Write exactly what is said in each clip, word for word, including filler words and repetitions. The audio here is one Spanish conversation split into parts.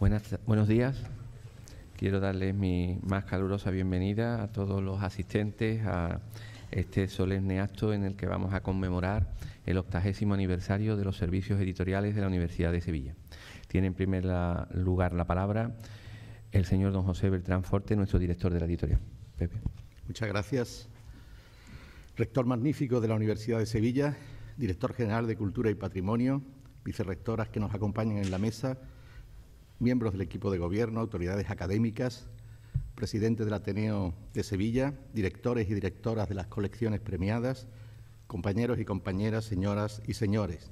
Buenas, buenos días. Quiero darles mi más calurosa bienvenida a todos los asistentes a este solemne acto en el que vamos a conmemorar el octagésimo aniversario de los servicios editoriales de la Universidad de Sevilla. Tiene en primer lugar la palabra el señor don José Beltrán Forte, nuestro director de la editorial. Pepe. Muchas gracias. Rector magnífico de la Universidad de Sevilla, director general de Cultura y Patrimonio, vicerrectoras que nos acompañan en la mesa, miembros del equipo de gobierno, autoridades académicas, presidente del Ateneo de Sevilla, directores y directoras de las colecciones premiadas, compañeros y compañeras, señoras y señores.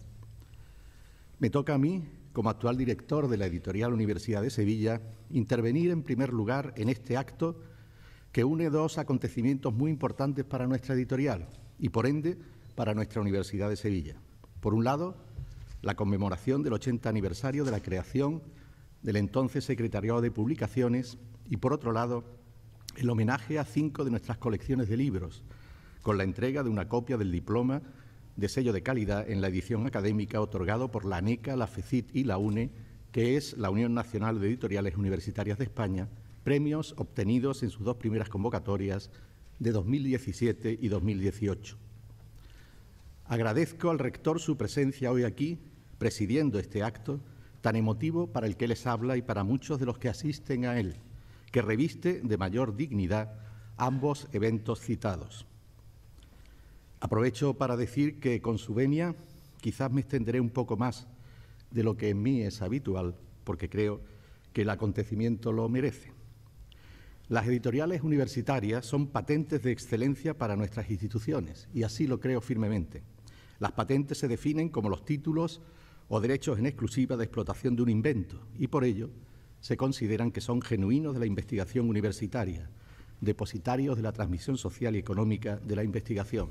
Me toca a mí, como actual director de la Editorial Universidad de Sevilla, intervenir en primer lugar en este acto que une dos acontecimientos muy importantes para nuestra editorial y, por ende, para nuestra Universidad de Sevilla. Por un lado, la conmemoración del ochenta aniversario de la creación del entonces Secretariado de Publicaciones y, por otro lado, el homenaje a cinco de nuestras colecciones de libros, con la entrega de una copia del diploma de sello de calidad en la edición académica otorgado por la ANECA, la FECIT y la UNE, que es la Unión Nacional de Editoriales Universitarias de España, premios obtenidos en sus dos primeras convocatorias de dos mil diecisiete y dos mil dieciocho. Agradezco al rector su presencia hoy aquí, presidiendo este acto tan emotivo para el que les habla y para muchos de los que asisten a él, que reviste de mayor dignidad ambos eventos citados. Aprovecho para decir que con su venia quizás me extenderé un poco más de lo que en mí es habitual, porque creo que el acontecimiento lo merece. Las editoriales universitarias son patentes de excelencia para nuestras instituciones, y así lo creo firmemente. Las patentes se definen como los títulos o derechos en exclusiva de explotación de un invento, y por ello se consideran que son genuinos de la investigación universitaria, depositarios de la transmisión social y económica de la investigación.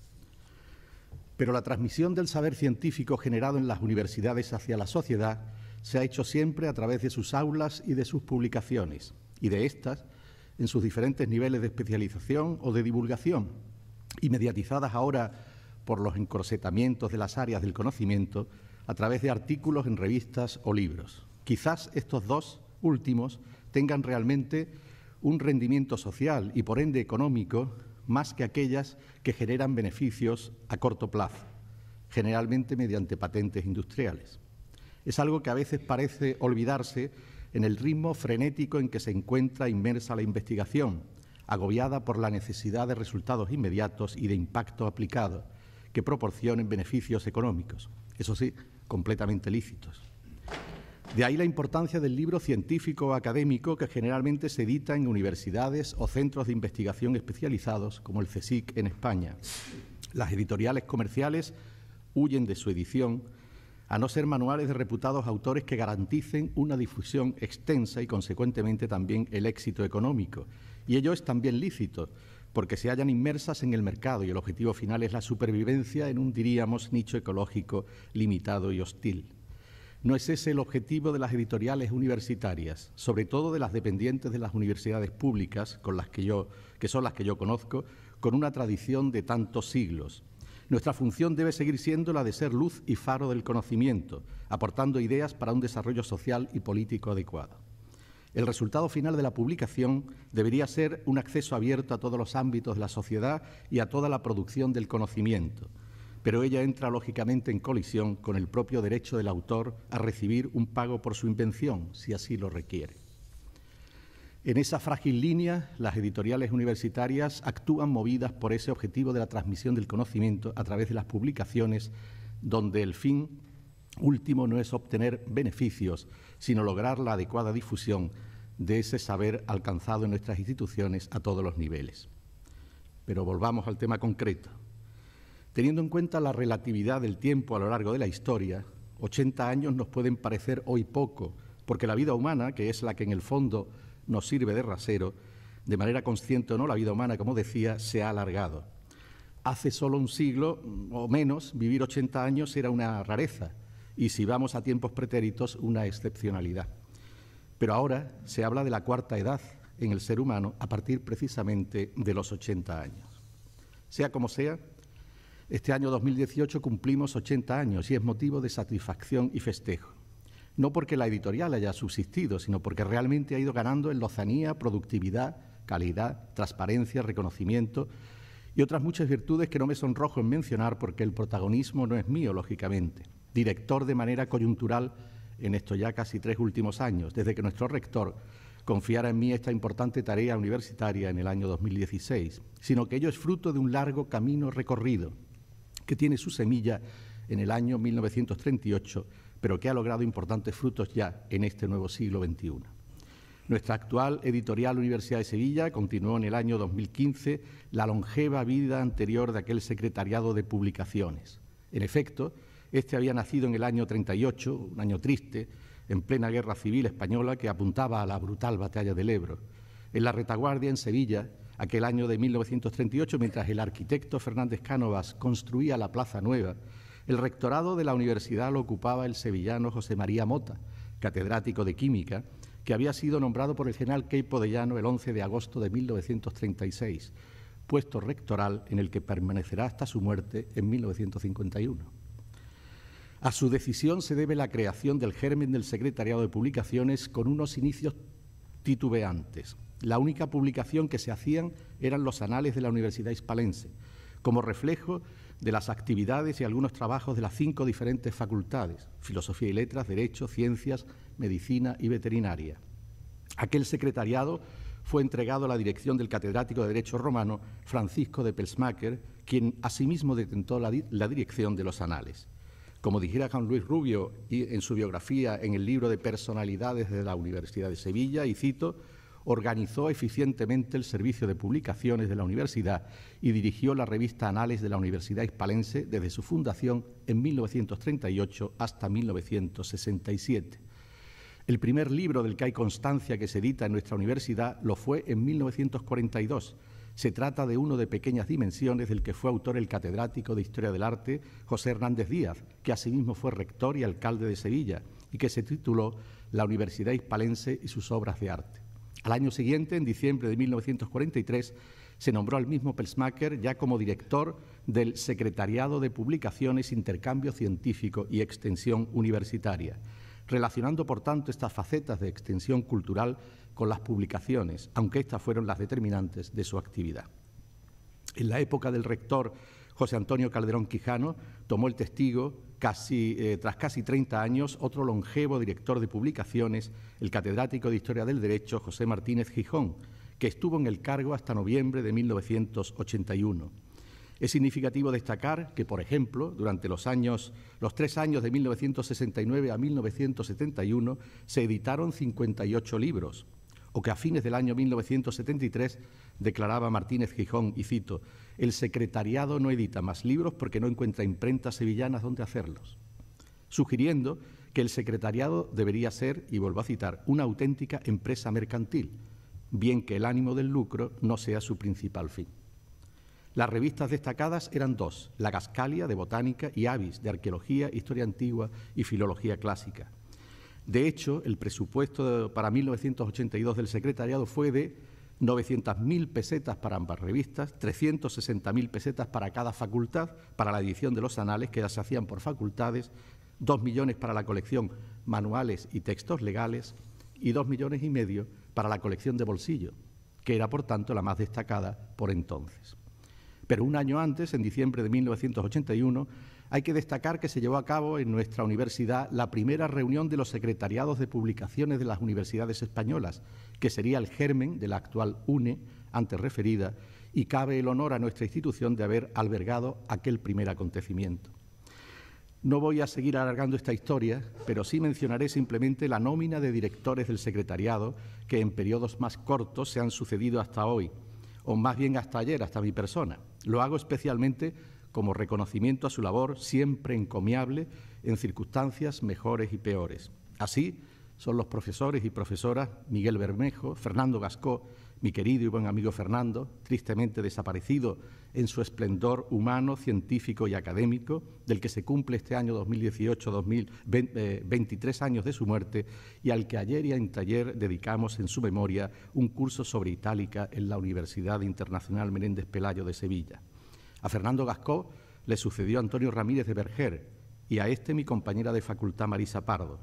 Pero la transmisión del saber científico generado en las universidades hacia la sociedad se ha hecho siempre a través de sus aulas y de sus publicaciones, y de estas en sus diferentes niveles de especialización o de divulgación, y mediatizadas ahora por los encorsetamientos de las áreas del conocimiento a través de artículos en revistas o libros. Quizás estos dos últimos tengan realmente un rendimiento social y, por ende, económico, más que aquellas que generan beneficios a corto plazo, generalmente mediante patentes industriales. Es algo que a veces parece olvidarse en el ritmo frenético en que se encuentra inmersa la investigación, agobiada por la necesidad de resultados inmediatos y de impacto aplicado, que proporcionen beneficios económicos, eso sí, completamente lícitos. De ahí la importancia del libro científico o académico que generalmente se edita en universidades o centros de investigación especializados, como el CSIC en España. Las editoriales comerciales huyen de su edición, a no ser manuales de reputados autores que garanticen una difusión extensa y, consecuentemente, también el éxito económico. Y ello es también lícito, porque se hallan inmersas en el mercado y el objetivo final es la supervivencia en un, diríamos, nicho ecológico limitado y hostil. No es ese el objetivo de las editoriales universitarias, sobre todo de las dependientes de las universidades públicas, con las que, yo, que son las que yo conozco, con una tradición de tantos siglos. Nuestra función debe seguir siendo la de ser luz y faro del conocimiento, aportando ideas para un desarrollo social y político adecuado. El resultado final de la publicación debería ser un acceso abierto a todos los ámbitos de la sociedad y a toda la producción del conocimiento, pero ella entra lógicamente en colisión con el propio derecho del autor a recibir un pago por su invención, si así lo requiere. En esa frágil línea, las editoriales universitarias actúan movidas por ese objetivo de la transmisión del conocimiento a través de las publicaciones, donde el fin último no es obtener beneficios, sino lograr la adecuada difusión de ese saber alcanzado en nuestras instituciones a todos los niveles. Pero volvamos al tema concreto. Teniendo en cuenta la relatividad del tiempo a lo largo de la historia, ochenta años nos pueden parecer hoy poco, porque la vida humana, que es la que en el fondo nos sirve de rasero, de manera consciente o no, la vida humana, como decía, se ha alargado. Hace solo un siglo o menos, vivir ochenta años era una rareza, y si vamos a tiempos pretéritos, una excepcionalidad. Pero ahora se habla de la cuarta edad en el ser humano a partir precisamente de los ochenta años. Sea como sea, este año dos mil dieciocho cumplimos ochenta años y es motivo de satisfacción y festejo. no porque la editorial haya subsistido, sino porque realmente ha ido ganando en lozanía, productividad, calidad, transparencia, reconocimiento y otras muchas virtudes que no me sonrojo en mencionar porque el protagonismo no es mío, lógicamente. Director de manera coyuntural en estos ya casi tres últimos años, desde que nuestro rector confiara en mí esta importante tarea universitaria en el año dos mil dieciséis, sino que ello es fruto de un largo camino recorrido que tiene su semilla en el año mil novecientos treinta y ocho, pero que ha logrado importantes frutos ya en este nuevo siglo veintiuno. Nuestra actual editorial Universidad de Sevilla continuó en el año dos mil quince la longeva vida anterior de aquel secretariado de publicaciones. En efecto, este había nacido en el año treinta y ocho, un año triste, en plena guerra civil española que apuntaba a la brutal batalla del Ebro. En la retaguardia, en Sevilla, aquel año de mil novecientos treinta y ocho, mientras el arquitecto Fernández Cánovas construía la Plaza Nueva, el rectorado de la universidad lo ocupaba el sevillano José María Mota, catedrático de Química, que había sido nombrado por el general Queipo de Llano el once de agosto de mil novecientos treinta y seis, puesto rectoral en el que permanecerá hasta su muerte en mil novecientos cincuenta y uno. A su decisión se debe la creación del germen del Secretariado de Publicaciones con unos inicios titubeantes. La única publicación que se hacían eran los anales de la Universidad Hispalense, como reflejo de las actividades y algunos trabajos de las cinco diferentes facultades: Filosofía y Letras, Derecho, Ciencias, Medicina y Veterinaria. Aquel secretariado fue entregado a la dirección del catedrático de Derecho Romano, Francisco de Pelsmacher, quien asimismo detentó la, di la dirección de los anales. Como dijera Juan Luis Rubio en su biografía en el libro de Personalidades de la Universidad de Sevilla, y cito, organizó eficientemente el servicio de publicaciones de la universidad y dirigió la revista Anales de la Universidad Hispalense desde su fundación en mil novecientos treinta y ocho hasta mil novecientos sesenta y siete. El primer libro del que hay constancia que se edita en nuestra universidad lo fue en mil novecientos cuarenta y dos. Se trata de uno de pequeñas dimensiones del que fue autor el catedrático de Historia del Arte José Hernández Díaz, que asimismo fue rector y alcalde de Sevilla, y que se tituló La Universidad Hispalense y sus obras de arte. Al año siguiente, en diciembre de mil novecientos cuarenta y tres, se nombró al mismo Pelsmacher ya como director del Secretariado de Publicaciones, Intercambio Científico y Extensión Universitaria, relacionando, por tanto, estas facetas de extensión cultural con las publicaciones, aunque estas fueron las determinantes de su actividad. En la época del rector José Antonio Calderón Quijano, tomó el testigo, casi, eh, tras casi treinta años, otro longevo director de publicaciones, el catedrático de Historia del Derecho, José Martínez Gijón, que estuvo en el cargo hasta noviembre de mil novecientos ochenta y uno. Es significativo destacar que, por ejemplo, durante los, años, los tres años de mil novecientos sesenta y nueve a mil novecientos setenta y uno se editaron cincuenta y ocho libros, o que a fines del año mil novecientos setenta y tres declaraba Martínez Gijón, y cito, «El secretariado no edita más libros porque no encuentra imprentas sevillanas donde hacerlos», sugiriendo que el secretariado debería ser, y vuelvo a citar, una auténtica empresa mercantil, bien que el ánimo del lucro no sea su principal fin. Las revistas destacadas eran dos, La Gascalia, de Botánica, y Avis, de Arqueología, Historia Antigua y Filología Clásica. De hecho, el presupuesto para mil novecientos ochenta y dos del secretariado fue de novecientas mil pesetas para ambas revistas, trescientas sesenta mil pesetas para cada facultad, para la edición de los anales, que ya se hacían por facultades, dos millones para la colección manuales y textos legales y dos millones y medio para la colección de bolsillo, que era, por tanto, la más destacada por entonces. Pero un año antes, en diciembre de mil novecientos ochenta y uno, hay que destacar que se llevó a cabo en nuestra universidad la primera reunión de los secretariados de publicaciones de las universidades españolas, que sería el germen de la actual UNE, antes referida, y cabe el honor a nuestra institución de haber albergado aquel primer acontecimiento. No voy a seguir alargando esta historia, pero sí mencionaré simplemente la nómina de directores del secretariado que en periodos más cortos se han sucedido hasta hoy, o más bien hasta ayer, hasta mi persona. Lo hago especialmente como reconocimiento a su labor siempre encomiable en circunstancias mejores y peores. Así son los profesores y profesoras Miguel Bermejo, Fernando Gascó, mi querido y buen amigo Fernando, tristemente desaparecido en su esplendor humano, científico y académico, del que se cumple este año dos mil dieciocho, dos mil veintitrés años de su muerte, y al que ayer y en taller dedicamos en su memoria un curso sobre Itálica en la Universidad Internacional Menéndez Pelayo de Sevilla. A Fernando Gascó le sucedió Antonio Ramírez de Berger y a este mi compañera de facultad Marisa Pardo.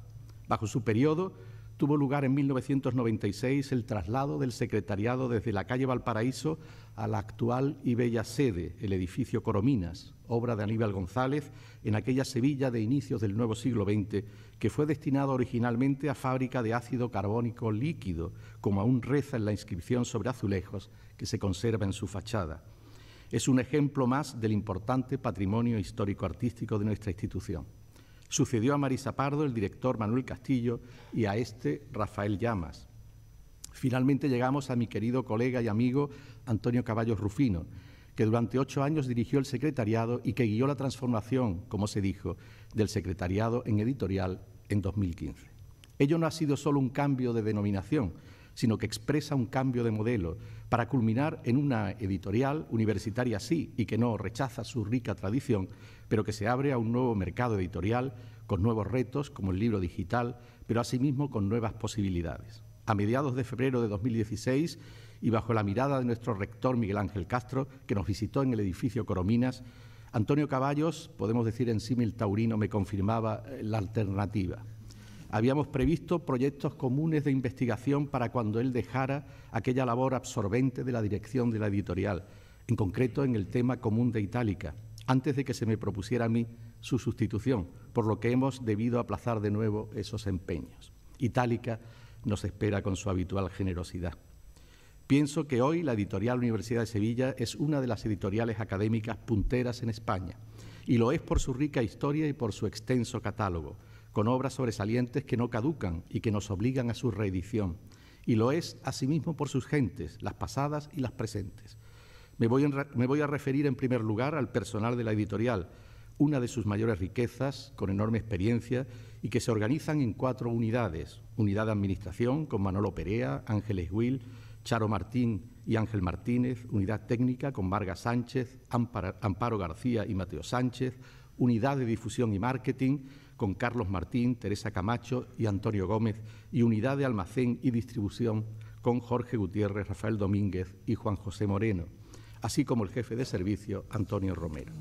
Bajo su periodo tuvo lugar en mil novecientos noventa y seis el traslado del secretariado desde la calle Valparaíso a la actual y bella sede, el edificio Corominas, obra de Aníbal González, en aquella Sevilla de inicios del nuevo siglo veinte, que fue destinado originalmente a fábrica de ácido carbónico líquido, como aún reza en la inscripción sobre azulejos que se conserva en su fachada. Es un ejemplo más del importante patrimonio histórico-artístico de nuestra institución. Sucedió a Marisa Pardo el director Manuel Castillo y a este Rafael Llamas. Finalmente llegamos a mi querido colega y amigo Antonio Caballos Rufino, que durante ocho años dirigió el secretariado y que guió la transformación, como se dijo, del secretariado en editorial en dos mil quince. Ello no ha sido solo un cambio de denominación, sino que expresa un cambio de modelo para culminar en una editorial universitaria sí y que no rechaza su rica tradición, pero que se abre a un nuevo mercado editorial con nuevos retos como el libro digital, pero asimismo con nuevas posibilidades. A mediados de febrero de dos mil dieciséis y bajo la mirada de nuestro rector Miguel Ángel Castro, que nos visitó en el edificio Corominas, Antonio Caballos, podemos decir en símil taurino, me confirmaba la alternativa. Habíamos previsto proyectos comunes de investigación para cuando él dejara aquella labor absorbente de la dirección de la editorial, en concreto en el tema común de Itálica, antes de que se me propusiera a mí su sustitución, por lo que hemos debido aplazar de nuevo esos empeños. Itálica nos espera con su habitual generosidad. Pienso que hoy la editorial Universidad de Sevilla es una de las editoriales académicas punteras en España, y lo es por su rica historia y por su extenso catálogo, con obras sobresalientes que no caducan y que nos obligan a su reedición, y lo es asimismo por sus gentes, las pasadas y las presentes. Me voy, en, me voy a referir en primer lugar al personal de la editorial, una de sus mayores riquezas, con enorme experiencia, y que se organizan en cuatro unidades. Unidad de Administración, con Manolo Perea, Ángeles Will, Charo Martín y Ángel Martínez. Unidad Técnica, con Marga Sánchez, Amparo, Amparo García y Mateo Sánchez. Unidad de Difusión y Marketing, con Carlos Martín, Teresa Camacho y Antonio Gómez, y Unidad de Almacén y Distribución, con Jorge Gutiérrez, Rafael Domínguez y Juan José Moreno, así como el jefe de servicio, Antonio Romero.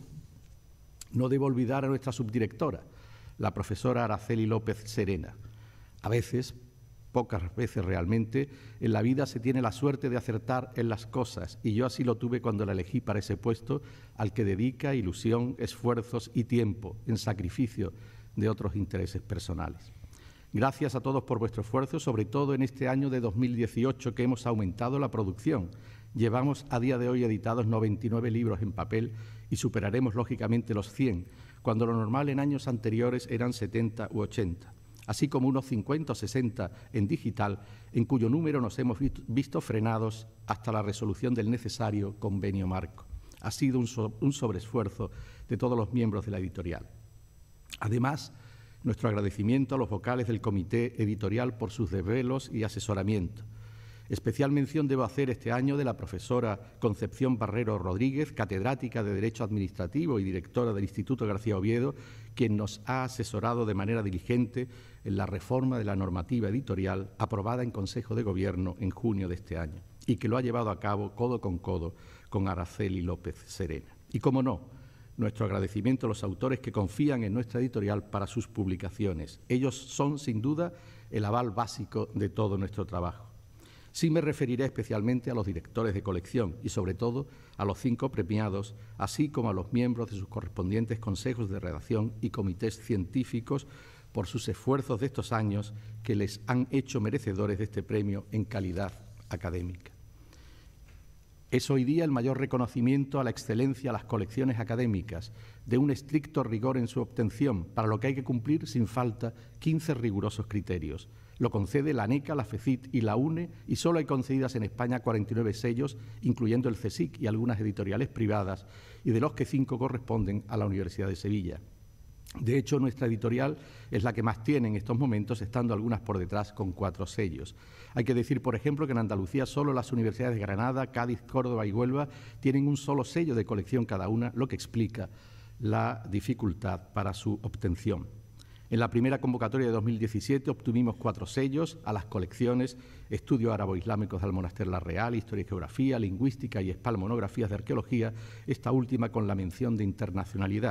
No debo olvidar a nuestra subdirectora, la profesora Araceli López Serena. A veces, pocas veces realmente, en la vida se tiene la suerte de acertar en las cosas, y yo así lo tuve cuando la elegí para ese puesto, al que dedica ilusión, esfuerzos y tiempo, en sacrificio de otros intereses personales. Gracias a todos por vuestro esfuerzo, sobre todo en este año de dos mil dieciocho, que hemos aumentado la producción. Llevamos a día de hoy editados noventa y nueve libros en papel y superaremos lógicamente los cien, cuando lo normal en años anteriores eran setenta u ochenta, así como unos cincuenta o sesenta en digital, en cuyo número nos hemos visto frenados hasta la resolución del necesario convenio marco. Ha sido un, so un sobreesfuerzo de todos los miembros de la editorial. Además, nuestro agradecimiento a los vocales del comité editorial por sus desvelos y asesoramiento. Especial mención debo hacer este año de la profesora Concepción Barrero Rodríguez, catedrática de Derecho Administrativo y directora del Instituto García Oviedo, quien nos ha asesorado de manera diligente en la reforma de la normativa editorial aprobada en Consejo de Gobierno en junio de este año y que lo ha llevado a cabo codo con codo con Araceli López Serena. Y, cómo no, nuestro agradecimiento a los autores que confían en nuestra editorial para sus publicaciones. Ellos son, sin duda, el aval básico de todo nuestro trabajo. Sí me referiré especialmente a los directores de colección y, sobre todo, a los cinco premiados, así como a los miembros de sus correspondientes consejos de redacción y comités científicos por sus esfuerzos de estos años que les han hecho merecedores de este premio en calidad académica. Es hoy día el mayor reconocimiento a la excelencia a las colecciones académicas, de un estricto rigor en su obtención, para lo que hay que cumplir sin falta quince rigurosos criterios. Lo concede la ANECA, la FECIT y la UNE, y solo hay concedidas en España cuarenta y nueve sellos, incluyendo el CSIC y algunas editoriales privadas, y de los que cinco corresponden a la Universidad de Sevilla. De hecho, nuestra editorial es la que más tiene en estos momentos, estando algunas por detrás con cuatro sellos. Hay que decir, por ejemplo, que en Andalucía solo las universidades de Granada, Cádiz, Córdoba y Huelva tienen un solo sello de colección cada una, lo que explica la dificultad para su obtención. En la primera convocatoria de dos mil diecisiete obtuvimos cuatro sellos a las colecciones Estudios Árabo-Islámicos del Monasterio La Real, Historia y Geografía, Lingüística y Espalmonografías de Arqueología, esta última con la mención de internacionalidad.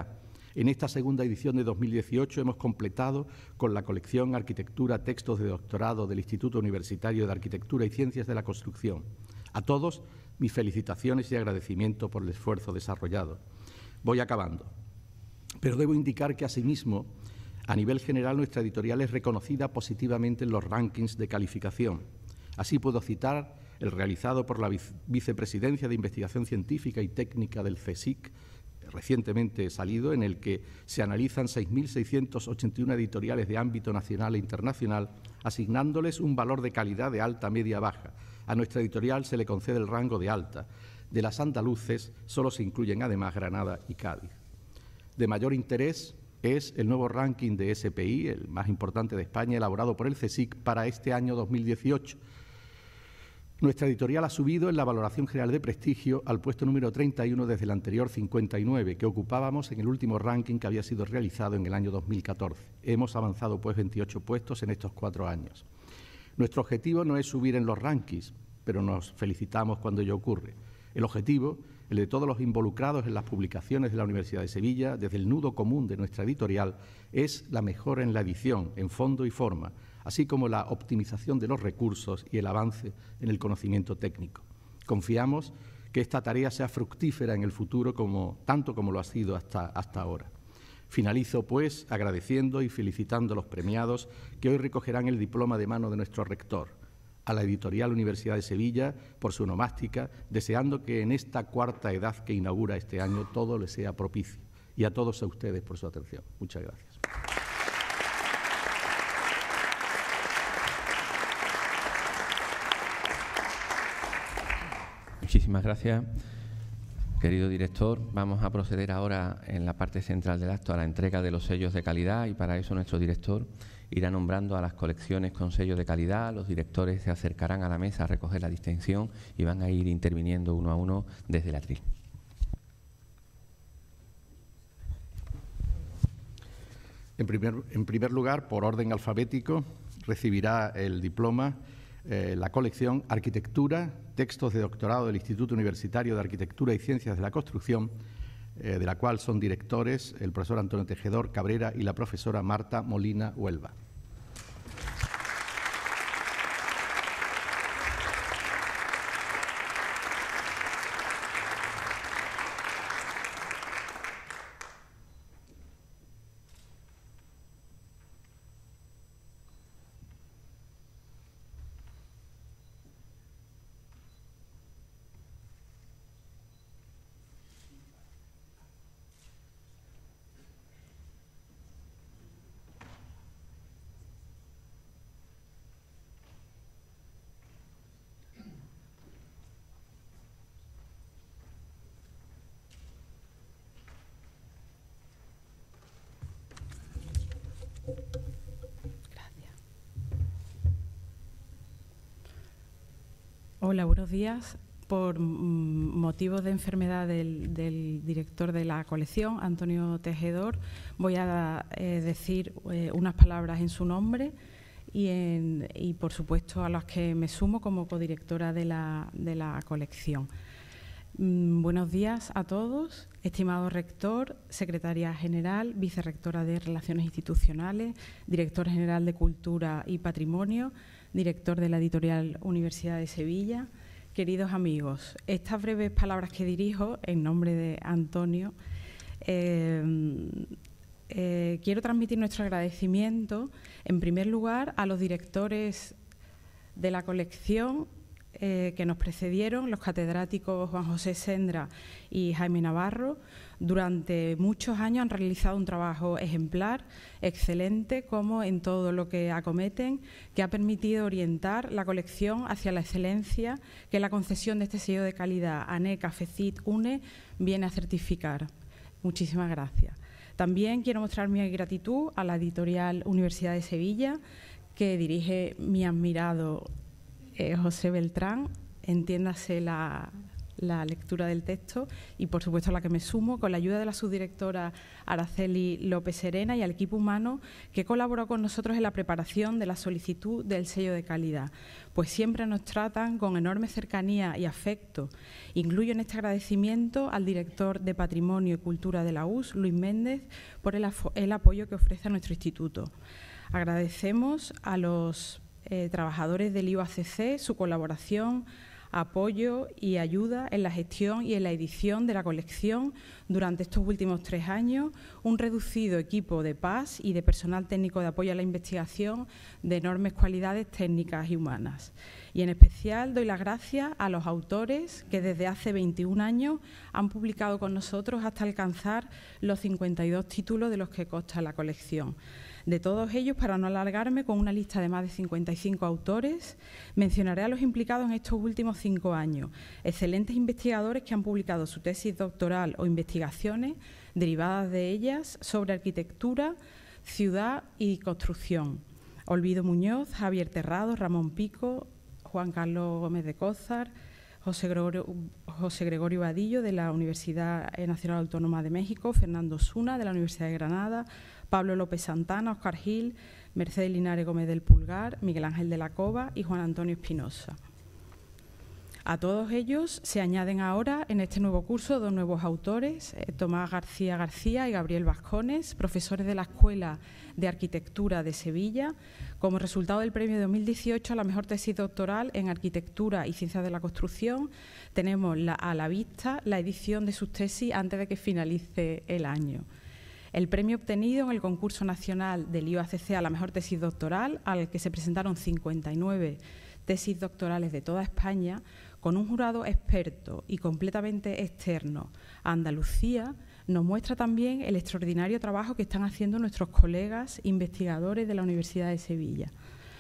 En esta segunda edición de dos mil dieciocho hemos completado con la colección Arquitectura, textos de doctorado del Instituto Universitario de Arquitectura y Ciencias de la Construcción. A todos, mis felicitaciones y agradecimiento por el esfuerzo desarrollado. Voy acabando, pero debo indicar que, asimismo, a nivel general, nuestra editorial es reconocida positivamente en los rankings de calificación. Así puedo citar el realizado por la Vicepresidencia de Investigación Científica y Técnica del CSIC, recientemente salido, en el que se analizan seis mil seiscientas ochenta y una editoriales de ámbito nacional e internacional, asignándoles un valor de calidad de alta, media, baja. A nuestra editorial se le concede el rango de alta. De las andaluces solo se incluyen además Granada y Cádiz. De mayor interés es el nuevo ranking de S P I, el más importante de España, elaborado por el CSIC para este año dos mil dieciocho. Nuestra editorial ha subido en la valoración general de prestigio al puesto número treinta y uno desde el anterior cincuenta y nueve, que ocupábamos en el último ranking que había sido realizado en el año dos mil catorce. Hemos avanzado pues veintiocho puestos en estos cuatro años. Nuestro objetivo no es subir en los rankings, pero nos felicitamos cuando ello ocurre. El objetivo, el de todos los involucrados en las publicaciones de la Universidad de Sevilla, desde el nudo común de nuestra editorial, es la mejora en la edición, en fondo y forma, así como la optimización de los recursos y el avance en el conocimiento técnico. Confiamos que esta tarea sea fructífera en el futuro, como, tanto como lo ha sido hasta, hasta ahora. Finalizo, pues, agradeciendo y felicitando a los premiados que hoy recogerán el diploma de mano de nuestro rector, a la Editorial Universidad de Sevilla por su onomástica, deseando que en esta cuarta edad que inaugura este año todo les sea propicio, y a todos a ustedes por su atención. Muchas gracias. Muchísimas gracias, querido director. Vamos a proceder ahora en la parte central del acto a la entrega de los sellos de calidad, y para eso nuestro director irá nombrando a las colecciones con sellos de calidad. Los directores se acercarán a la mesa a recoger la distinción y van a ir interviniendo uno a uno desde el atril. En primer, en primer lugar, por orden alfabético, recibirá el diploma eh, la colección Arquitectura, textos de doctorado del Instituto Universitario de Arquitectura y Ciencias de la Construcción, eh, de la cual son directores el profesor Antonio Tejedor Cabrera y la profesora Marta Molina Huelva. Hola, buenos días. Por motivos de enfermedad del, del director de la colección, Antonio Tejedor, voy a eh, decir eh, unas palabras en su nombre y, en, y, por supuesto, a las que me sumo como codirectora de la, de la colección. Mm, buenos días a todos, estimado rector, secretaria general, vicerrectora de Relaciones Institucionales, director general de Cultura y Patrimonio, director de la Editorial Universidad de Sevilla. Queridos amigos, estas breves palabras que dirijo en nombre de Antonio, eh, eh, quiero transmitir nuestro agradecimiento, en primer lugar, a los directores de la colección eh, que nos precedieron, los catedráticos Juan José Sendra y Jaime Navarro. Durante muchos años han realizado un trabajo ejemplar, excelente, como en todo lo que acometen, que ha permitido orientar la colección hacia la excelencia que la concesión de este sello de calidad ANECA, FECIT, UNE viene a certificar. Muchísimas gracias. También quiero mostrar mi gratitud a la Editorial Universidad de Sevilla, que dirige mi admirado eh, José Beltrán, entiéndase la, la lectura del texto y, por supuesto, a la que me sumo, con la ayuda de la subdirectora Araceli López Serena y al equipo humano que colaboró con nosotros en la preparación de la solicitud del sello de calidad, pues siempre nos tratan con enorme cercanía y afecto. Incluyo en este agradecimiento al director de Patrimonio y Cultura de la U S, Luis Méndez, por el, el apoyo que ofrece a nuestro instituto. Agradecemos a los eh, trabajadores del I U A C C su colaboración, apoyo y ayuda en la gestión y en la edición de la colección durante estos últimos tres años, un reducido equipo de P A S y de personal técnico de apoyo a la investigación de enormes cualidades técnicas y humanas. Y en especial doy las gracias a los autores que desde hace veintiún años han publicado con nosotros hasta alcanzar los cincuenta y dos títulos de los que consta la colección. De todos ellos, para no alargarme, con una lista de más de cincuenta y cinco autores, mencionaré a los implicados en estos últimos cinco años, excelentes investigadores que han publicado su tesis doctoral o investigaciones derivadas de ellas sobre arquitectura, ciudad y construcción. Olvido Muñoz, Javier Terrado, Ramón Pico, Juan Carlos Gómez de Cózar, José Gregorio, José Gregorio Vadillo de la Universidad Nacional Autónoma de México, Fernando Osuna de la Universidad de Granada, Pablo López Santana, Óscar Gil, Mercedes Linares Gómez del Pulgar, Miguel Ángel de la Cova y Juan Antonio Espinosa. A todos ellos se añaden ahora en este nuevo curso dos nuevos autores, eh, Tomás García García y Gabriel Vascones, profesores de la Escuela de Arquitectura de Sevilla, como resultado del premio dos mil dieciocho a la mejor tesis doctoral en Arquitectura y Ciencias de la Construcción. Tenemos la, a la vista la edición de sus tesis antes de que finalice el año. El premio obtenido en el concurso nacional del I U A C C a la mejor tesis doctoral, al que se presentaron cincuenta y nueve tesis doctorales de toda España, con un jurado experto y completamente externo a Andalucía, nos muestra también el extraordinario trabajo que están haciendo nuestros colegas investigadores de la Universidad de Sevilla.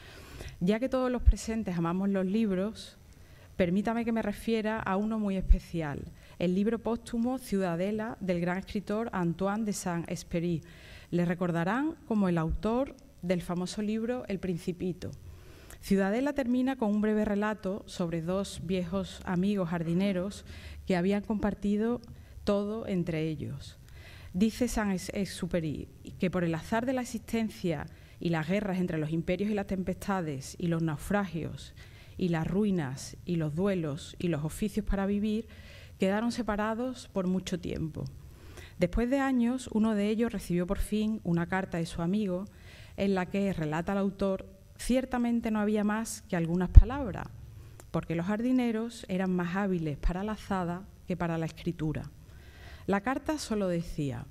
Ya que todos los presentes amamos los libros, permítame que me refiera a uno muy especial, el libro póstumo Ciudadela del gran escritor Antoine de Saint-Exupéry. Le recordarán como el autor del famoso libro El Principito. Ciudadela termina con un breve relato sobre dos viejos amigos jardineros que habían compartido todo entre ellos. Dice Saint-Exupéry que por el azar de la existencia y las guerras entre los imperios y las tempestades y los naufragios y las ruinas y los duelos y los oficios para vivir, quedaron separados por mucho tiempo. Después de años, uno de ellos recibió por fin una carta de su amigo en la que, relata el autor, ciertamente no había más que algunas palabras, porque los jardineros eran más hábiles para la azada que para la escritura. La carta solo decía: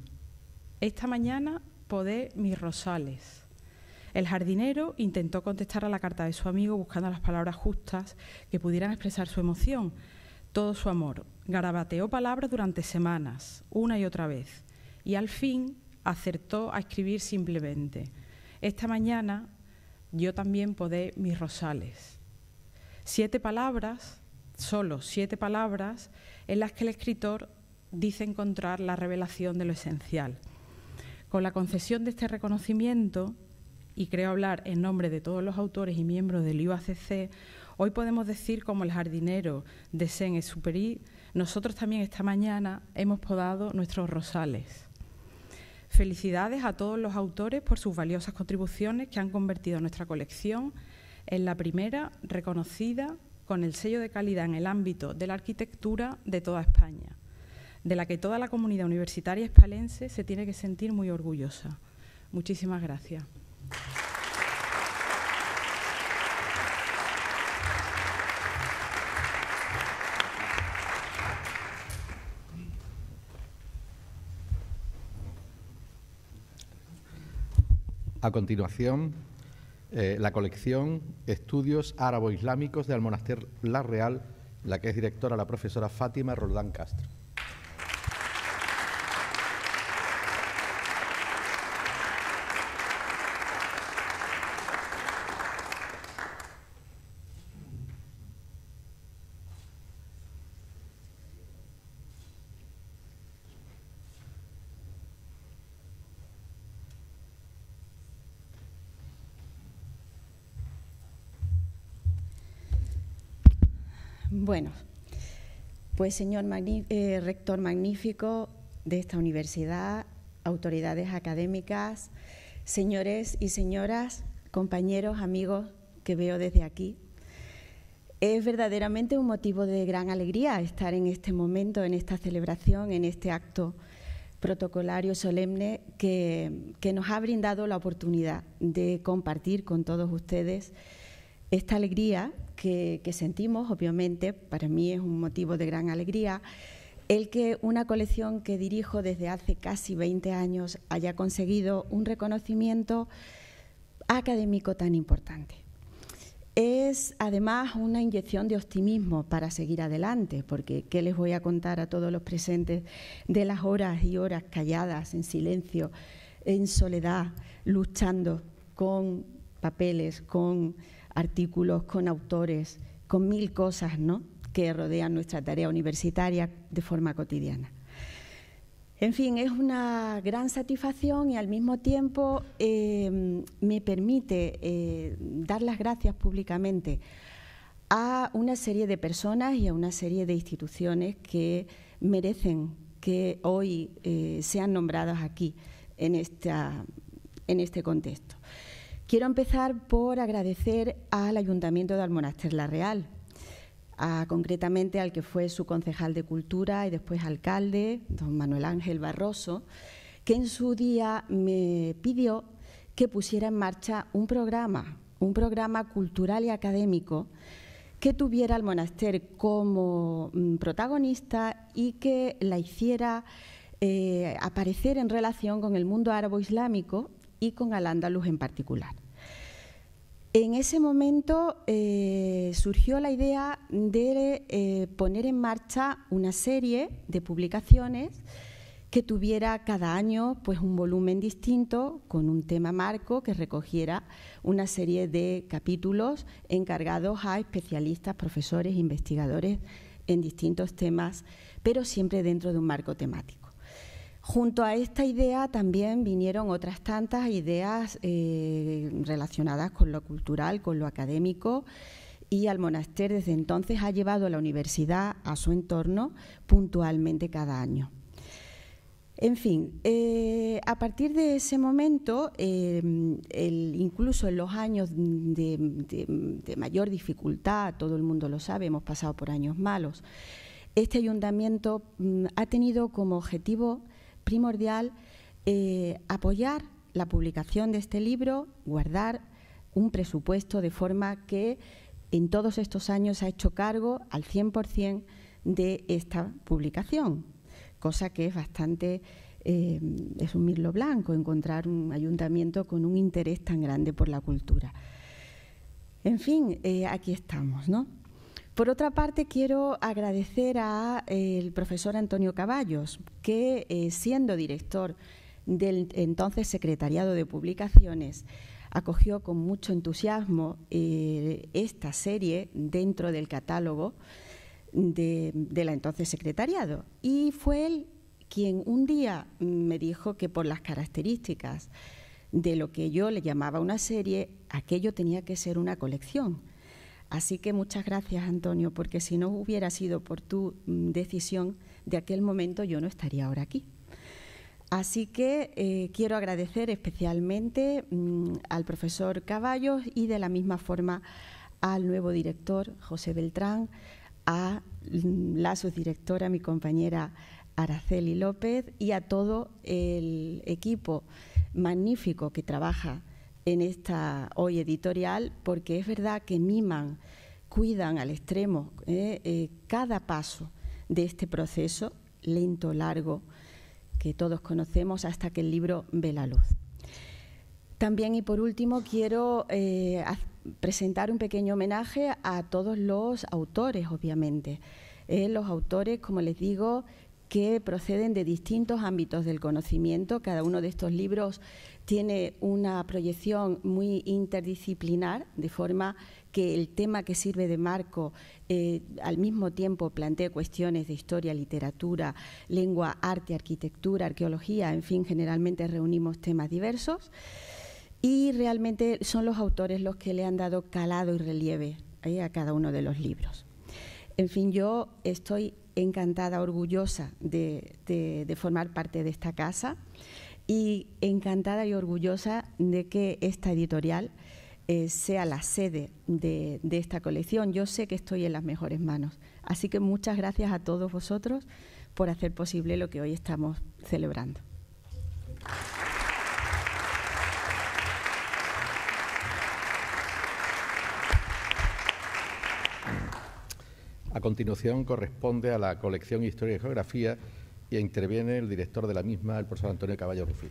esta mañana podé mis rosales. El jardinero intentó contestar a la carta de su amigo buscando las palabras justas que pudieran expresar su emoción, todo su amor. Garabateó palabras durante semanas, una y otra vez, y al fin acertó a escribir simplemente: esta mañana yo también podé mis rosales. Siete palabras, solo siete palabras, en las que el escritor dice encontrar la revelación de lo esencial. Con la concesión de este reconocimiento, y creo hablar en nombre de todos los autores y miembros del I U A C C, hoy podemos decir, como el jardinero de Saint-Exupéry, nosotros también esta mañana hemos podado nuestros rosales. Felicidades a todos los autores por sus valiosas contribuciones que han convertido nuestra colección en la primera reconocida con el sello de calidad en el ámbito de la arquitectura de toda España, de la que toda la comunidad universitaria hispalense se tiene que sentir muy orgullosa. Muchísimas gracias. A continuación, eh, la colección Estudios Árabo-Islámicos del Monaster La Real, la que es directora la profesora Fátima Roldán Castro. Bueno, Pues, señor magni eh, rector magnífico de esta universidad, autoridades académicas, señores y señoras, compañeros, amigos que veo desde aquí, es verdaderamente un motivo de gran alegría estar en este momento, en esta celebración, en este acto protocolario solemne que, que nos ha brindado la oportunidad de compartir con todos ustedes esta alegría que, que sentimos. Obviamente, para mí es un motivo de gran alegría el que una colección que dirijo desde hace casi veinte años haya conseguido un reconocimiento académico tan importante. Es además una inyección de optimismo para seguir adelante, porque ¿qué les voy a contar a todos los presentes de las horas y horas calladas, en silencio, en soledad, luchando con papeles, con artículos, con autores, con mil cosas, ¿no?, que rodean nuestra tarea universitaria de forma cotidiana? En fin, es una gran satisfacción y al mismo tiempo eh, me permite eh, dar las gracias públicamente a una serie de personas y a una serie de instituciones que merecen que hoy eh, sean nombradas aquí en, esta, en este contexto. Quiero empezar por agradecer al Ayuntamiento de Almonaster la Real, A, concretamente al que fue su concejal de Cultura y después alcalde, don Manuel Ángel Barroso, que en su día me pidió que pusiera en marcha un programa, un programa cultural y académico que tuviera al Almonaster como protagonista y que la hiciera eh, aparecer en relación con el mundo árabe-islámico y con Al-Ándalus en particular. En ese momento eh, surgió la idea de eh, poner en marcha una serie de publicaciones que tuviera cada año pues, un volumen distinto con un tema marco que recogiera una serie de capítulos encargados a especialistas, profesores, investigadores en distintos temas, pero siempre dentro de un marco temático. Junto a esta idea también vinieron otras tantas ideas eh, relacionadas con lo cultural, con lo académico, y Almonaster desde entonces ha llevado a la universidad a su entorno puntualmente cada año. En fin, eh, a partir de ese momento, eh, el, incluso en los años de, de, de mayor dificultad, todo el mundo lo sabe, hemos pasado por años malos, este ayuntamiento mm, ha tenido como objetivo primordial eh, apoyar la publicación de este libro, guardar un presupuesto de forma que en todos estos años ha hecho cargo al cien por cien de esta publicación, cosa que es bastante, eh, es un mirlo blanco encontrar un ayuntamiento con un interés tan grande por la cultura. En fin, eh, aquí estamos, ¿no? Por otra parte, quiero agradecer al eh, profesor Antonio Caballos, que eh, siendo director del entonces Secretariado de Publicaciones, acogió con mucho entusiasmo eh, esta serie dentro del catálogo de, de la entonces Secretariado. Y fue él quien un día me dijo que por las características de lo que yo le llamaba una serie, aquello tenía que ser una colección. Así que muchas gracias, Antonio, porque si no hubiera sido por tu decisión de aquel momento, yo no estaría ahora aquí. Así que eh, quiero agradecer especialmente mmm, al profesor Caballos y de la misma forma al nuevo director, José Beltrán, a la subdirectora, mi compañera Araceli López, y a todo el equipo magnífico que trabaja en esta hoy editorial, porque es verdad que miman, cuidan al extremo eh, eh, cada paso de este proceso, lento, largo, que todos conocemos hasta que el libro ve la luz. También, y por último, quiero eh, presentar un pequeño homenaje a todos los autores, obviamente. Eh, los autores, como les digo, que proceden de distintos ámbitos del conocimiento. Cada uno de estos libros tiene una proyección muy interdisciplinar, de forma que el tema que sirve de marco eh, al mismo tiempo plantea cuestiones de historia, literatura, lengua, arte, arquitectura, arqueología, en fin, generalmente reunimos temas diversos y realmente son los autores los que le han dado calado y relieve eh, a cada uno de los libros. En fin, yo estoy encantada, orgullosa de, de, de formar parte de esta casa y encantada y orgullosa de que esta editorial eh, sea la sede de, de esta colección. Yo sé que estoy en las mejores manos. Así que muchas gracias a todos vosotros por hacer posible lo que hoy estamos celebrando. A continuación corresponde a la colección Historia y Geografía y interviene el director de la misma, el profesor Antonio Caballo Rufín.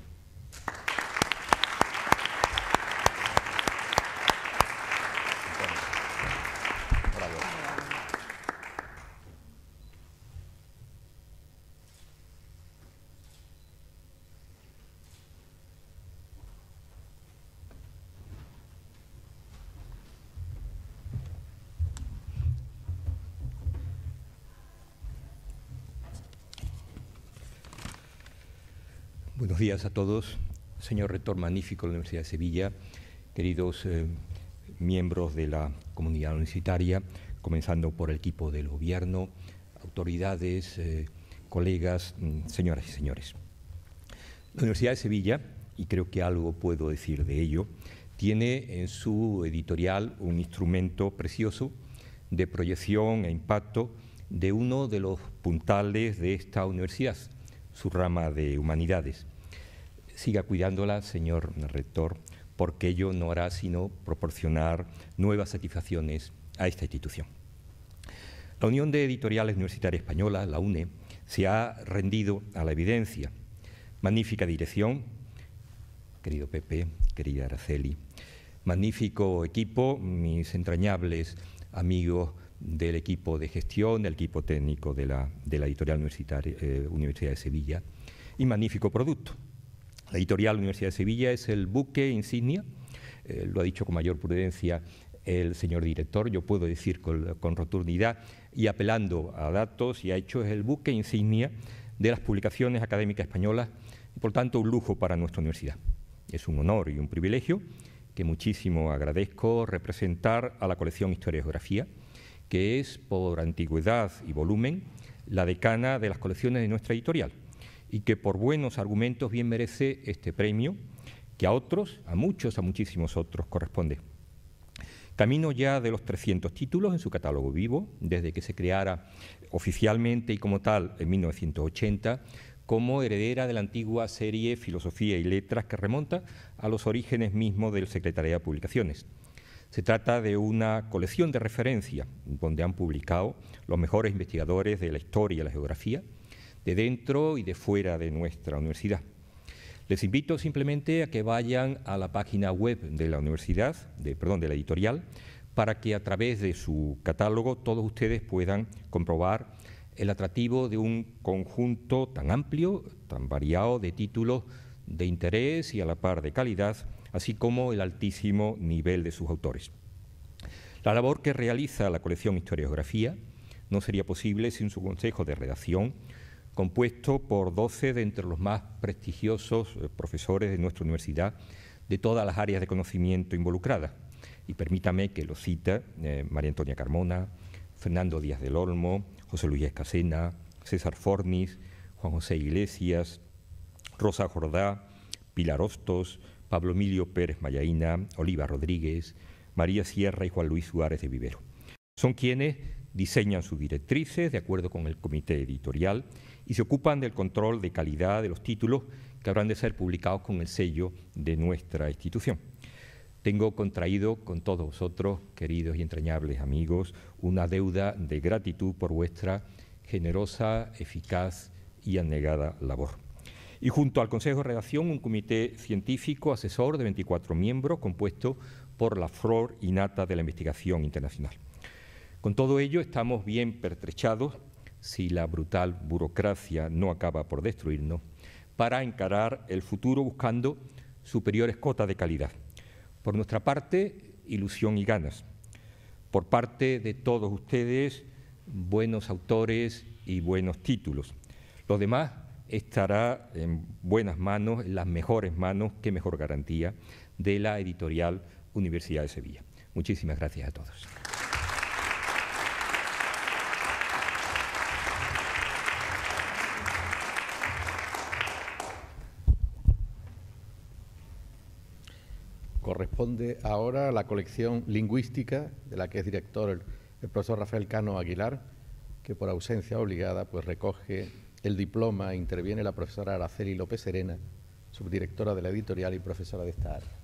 Buenos días a todos, señor rector magnífico de la Universidad de Sevilla, queridos eh, miembros de la comunidad universitaria, comenzando por el equipo del gobierno, autoridades, eh, colegas, señoras y señores. La Universidad de Sevilla, y creo que algo puedo decir de ello, tiene en su editorial un instrumento precioso de proyección e impacto de uno de los puntales de esta universidad, su rama de humanidades. Siga cuidándola, señor rector, porque ello no hará sino proporcionar nuevas satisfacciones a esta institución. La Unión de Editoriales Universitarias Españolas, la U N E, se ha rendido a la evidencia. Magnífica dirección, querido Pepe, querida Araceli, magnífico equipo, mis entrañables amigos del equipo de gestión, del equipo técnico de la, de la editorial universitaria, eh, Universidad de Sevilla, y magnífico producto. La editorial Universidad de Sevilla es el buque insignia, eh, lo ha dicho con mayor prudencia el señor director, yo puedo decir con, con rotundidad y apelando a datos y a hechos, es el buque insignia de las publicaciones académicas españolas y por tanto un lujo para nuestra universidad. Es un honor y un privilegio que muchísimo agradezco representar a la colección Historia y Geografía, que es, por antigüedad y volumen, la decana de las colecciones de nuestra editorial y que por buenos argumentos bien merece este premio, que a otros, a muchos, a muchísimos otros, corresponde. Camino ya de los trescientos títulos en su catálogo vivo, desde que se creara oficialmente y como tal en mil novecientos ochenta, como heredera de la antigua serie Filosofía y Letras que remonta a los orígenes mismos del Secretariado de Publicaciones. Se trata de una colección de referencia donde han publicado los mejores investigadores de la historia y la geografía, de dentro y de fuera de nuestra universidad. Les invito simplemente a que vayan a la página web de la universidad, de, perdón, de la editorial, para que a través de su catálogo todos ustedes puedan comprobar el atractivo de un conjunto tan amplio, tan variado de títulos de interés y a la par de calidad, así como el altísimo nivel de sus autores. La labor que realiza la colección Historia y Geografía no sería posible sin su consejo de redacción, compuesto por doce de entre los más prestigiosos profesores de nuestra universidad de todas las áreas de conocimiento involucradas. Y permítame que lo cite eh, María Antonia Carmona, Fernando Díaz del Olmo, José Luis Escasena, César Fornis, Juan José Iglesias, Rosa Jordá, Pilar Hostos, Pablo Emilio Pérez Mayaína, Oliva Rodríguez, María Sierra y Juan Luis Suárez de Vivero. Son quienes diseñan sus directrices de acuerdo con el comité editorial y se ocupan del control de calidad de los títulos que habrán de ser publicados con el sello de nuestra institución. Tengo contraído con todos vosotros, queridos y entrañables amigos, una deuda de gratitud por vuestra generosa, eficaz y anegada labor. Y junto al Consejo de Redacción, un comité científico asesor de veinticuatro miembros compuesto por la flor y nata de la investigación internacional. Con todo ello, estamos bien pertrechados, si la brutal burocracia no acaba por destruirnos, para encarar el futuro buscando superiores cotas de calidad. Por nuestra parte, ilusión y ganas. Por parte de todos ustedes, buenos autores y buenos títulos. Los demás estará en buenas manos, en las mejores manos, qué mejor garantía, de la editorial Universidad de Sevilla. Muchísimas gracias a todos. corresponde ahora a la colección lingüística, de la que es director el, el profesor Rafael Cano Aguilar, que por ausencia obligada pues recoge el diploma e interviene la profesora Araceli López Serena, subdirectora de la editorial y profesora de esta área.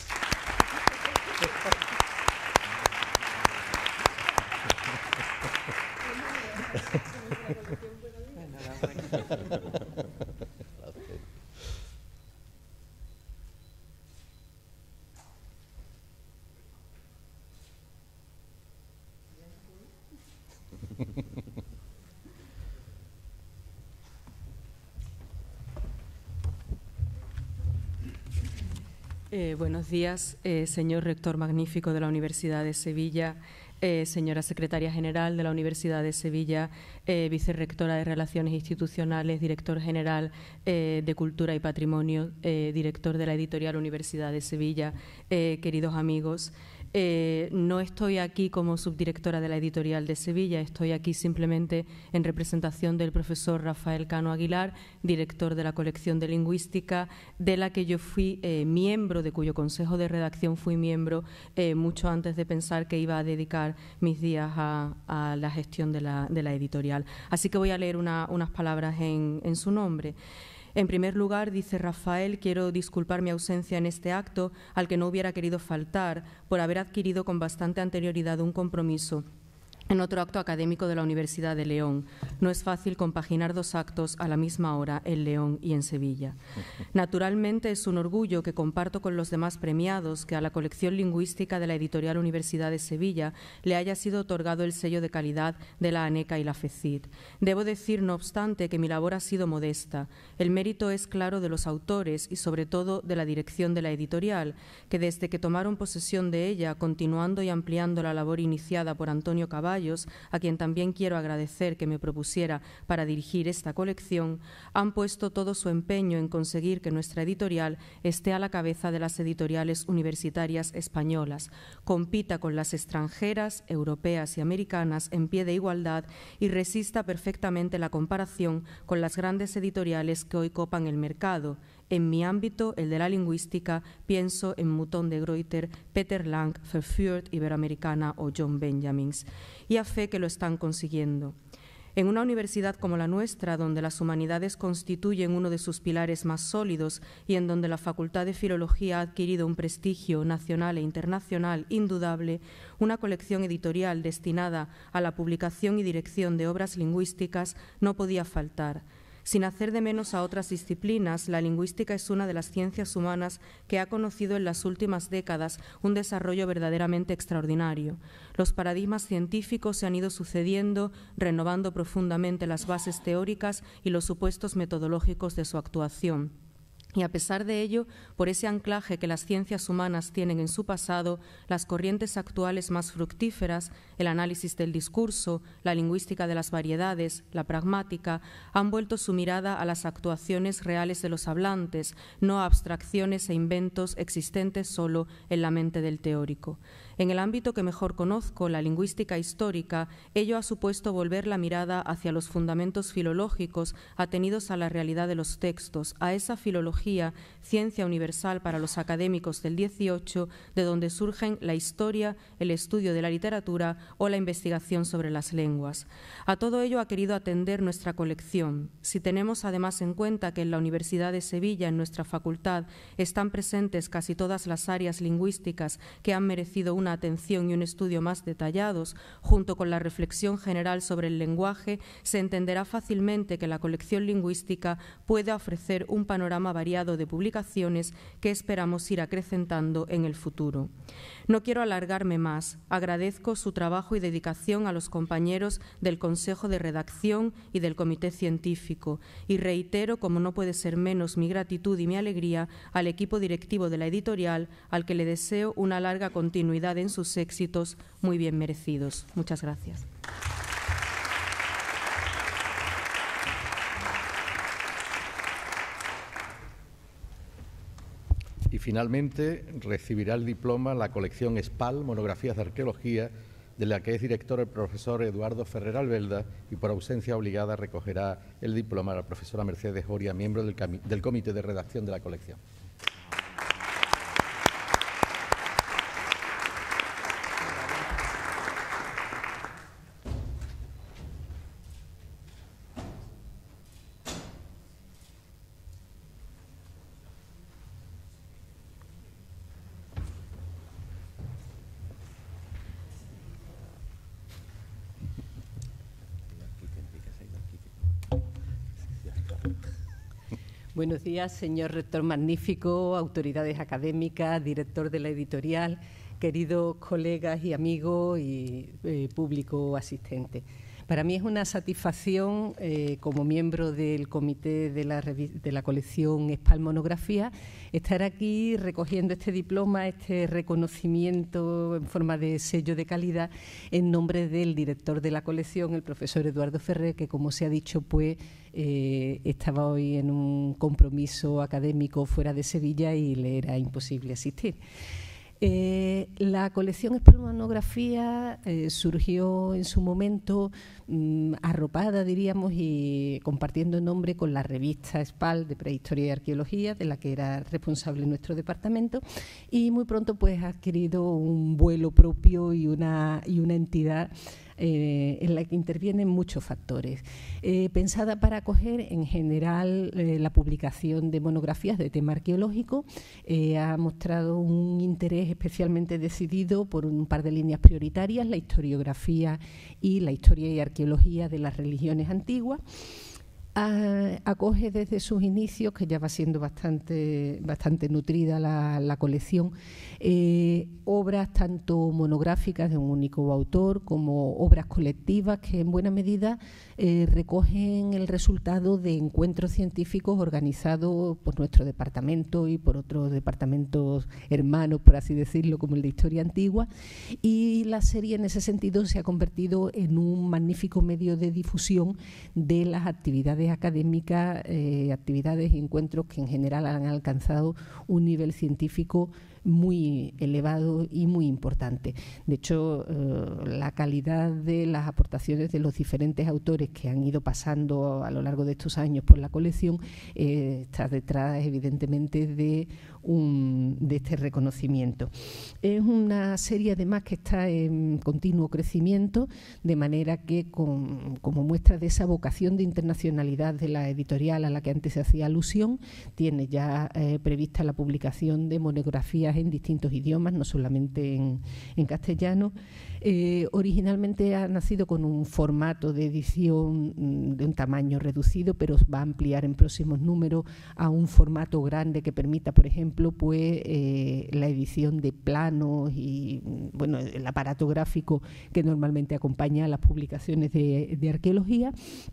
Eh, buenos días, eh, señor rector magnífico de la Universidad de Sevilla, eh, señora secretaria general de la Universidad de Sevilla, eh, vicerrectora de Relaciones Institucionales, director general eh, de Cultura y Patrimonio, eh, director de la editorial Universidad de Sevilla, eh, queridos amigos. Eh, no estoy aquí como subdirectora de la editorial de Sevilla, estoy aquí simplemente en representación del profesor Rafael Cano Aguilar, director de la colección de lingüística, de la que yo fui eh, miembro, de cuyo consejo de redacción fui miembro eh, mucho antes de pensar que iba a dedicar mis días a, a la gestión de la, de la editorial. Así que voy a leer una, unas palabras en, en su nombre. En primer lugar, dice Rafael, quiero disculpar mi ausencia en este acto al que no hubiera querido faltar por haber adquirido con bastante anterioridad un compromiso en otro acto académico de la Universidad de León. No es fácil compaginar dos actos a la misma hora en León y en Sevilla. Naturalmente, es un orgullo que comparto con los demás premiados que a la colección lingüística de la editorial Universidad de Sevilla le haya sido otorgado el sello de calidad de la ANECA y la FECID. Debo decir, no obstante, que mi labor ha sido modesta. El mérito es claro de los autores y, sobre todo, de la dirección de la editorial, que desde que tomaron posesión de ella, continuando y ampliando la labor iniciada por Antonio Caballo, a quien también quiero agradecer que me propusiera para dirigir esta colección, han puesto todo su empeño en conseguir que nuestra editorial esté a la cabeza de las editoriales universitarias españolas, compita con las extranjeras, europeas y americanas en pie de igualdad y resista perfectamente la comparación con las grandes editoriales que hoy copan el mercado. En mi ámbito, el de la lingüística, pienso en Mouton de Gruyter, Peter Lang, Verfurth, Iberoamericana o John Benjamins. Y a fe que lo están consiguiendo. En una universidad como la nuestra, donde las humanidades constituyen uno de sus pilares más sólidos y en donde la Facultad de Filología ha adquirido un prestigio nacional e internacional indudable, una colección editorial destinada a la publicación y dirección de obras lingüísticas no podía faltar. Sin hacer de menos a otras disciplinas, la lingüística es una de las ciencias humanas que ha conocido en las últimas décadas un desarrollo verdaderamente extraordinario. Los paradigmas científicos se han ido sucediendo, renovando profundamente las bases teóricas y los supuestos metodológicos de su actuación. Y a pesar de ello, por ese anclaje que las ciencias humanas tienen en su pasado, las corrientes actuales más fructíferas, el análisis del discurso, la lingüística de las variedades, la pragmática, han vuelto su mirada a las actuaciones reales de los hablantes, no a abstracciones e inventos existentes solo en la mente del teórico. En el ámbito que mejor conozco, la lingüística histórica, ello ha supuesto volver la mirada hacia los fundamentos filológicos atenidos a la realidad de los textos, a esa filología, ciencia universal para los académicos del dieciocho, de donde surgen la historia, el estudio de la literatura o la investigación sobre las lenguas. A todo ello ha querido atender nuestra colección. Si tenemos además en cuenta que en la Universidad de Sevilla, en nuestra facultad, están presentes casi todas las áreas lingüísticas que han merecido una atención y un estudio más detallados, junto con la reflexión general sobre el lenguaje, se entenderá fácilmente que la colección lingüística puede ofrecer un panorama variado de publicaciones que esperamos ir acrecentando en el futuro. No quiero alargarme más. Agradezco su trabajo y dedicación a los compañeros del Consejo de Redacción y del Comité Científico y reitero, como no puede ser menos, mi gratitud y mi alegría al equipo directivo de la editorial, al que le deseo una larga continuidad en sus éxitos muy bien merecidos. Muchas gracias. Y finalmente recibirá el diploma la colección SPAL, Monografías de Arqueología, de la que es director el profesor Eduardo Ferrer Albelda, y por ausencia obligada recogerá el diploma la profesora Mercedes Oria, miembro del, del Comité de Redacción de la colección. Buenos días, señor rector magnífico, autoridades académicas, director de la editorial, queridos colegas y amigos y eh, público asistente. Para mí es una satisfacción, eh, como miembro del comité de la, de la colección Espal Monografía, estar aquí recogiendo este diploma, este reconocimiento en forma de sello de calidad en nombre del director de la colección, el profesor Eduardo Ferrer, que, como se ha dicho, pues eh, estaba hoy en un compromiso académico fuera de Sevilla y le era imposible asistir. Eh, la colección Espal Monografía eh, surgió en su momento mmm, arropada, diríamos, y compartiendo nombre con la revista Espal de Prehistoria y Arqueología, de la que era responsable nuestro departamento, y muy pronto pues ha adquirido un vuelo propio y una, y una entidad Eh, en la que intervienen muchos factores. Eh, pensada para acoger en general eh, la publicación de monografías de tema arqueológico, eh, ha mostrado un interés especialmente decidido por un par de líneas prioritarias: la historiografía y la historia y arqueología de las religiones antiguas. Uh, acoge desde sus inicios, que ya va siendo bastante, bastante nutrida la, la colección, eh, obras tanto monográficas de un único autor como obras colectivas que en buena medida eh, recogen el resultado de encuentros científicos organizados por nuestro departamento y por otros departamentos hermanos, por así decirlo, como el de Historia Antigua, y la serie en ese sentido se ha convertido en un magnífico medio de difusión de las actividades académicas, eh, actividades y encuentros que en general han alcanzado un nivel científico muy elevado y muy importante. De hecho, eh, la calidad de las aportaciones de los diferentes autores que han ido pasando a lo largo de estos años por la colección eh, está detrás, evidentemente, de, un, de este reconocimiento. Es una serie, además, que está en continuo crecimiento, de manera que, con, como muestra de esa vocación de internacionalidad de la editorial a la que antes se hacía alusión, tiene ya eh, prevista la publicación de monografías en distintos idiomas, no solamente en, en castellano. Eh, originalmente ha nacido con un formato de edición de un tamaño reducido, pero va a ampliar en próximos números a un formato grande que permita, por ejemplo, pues eh, la edición de planos y bueno, el aparato gráfico que normalmente acompaña a las publicaciones de, de arqueología.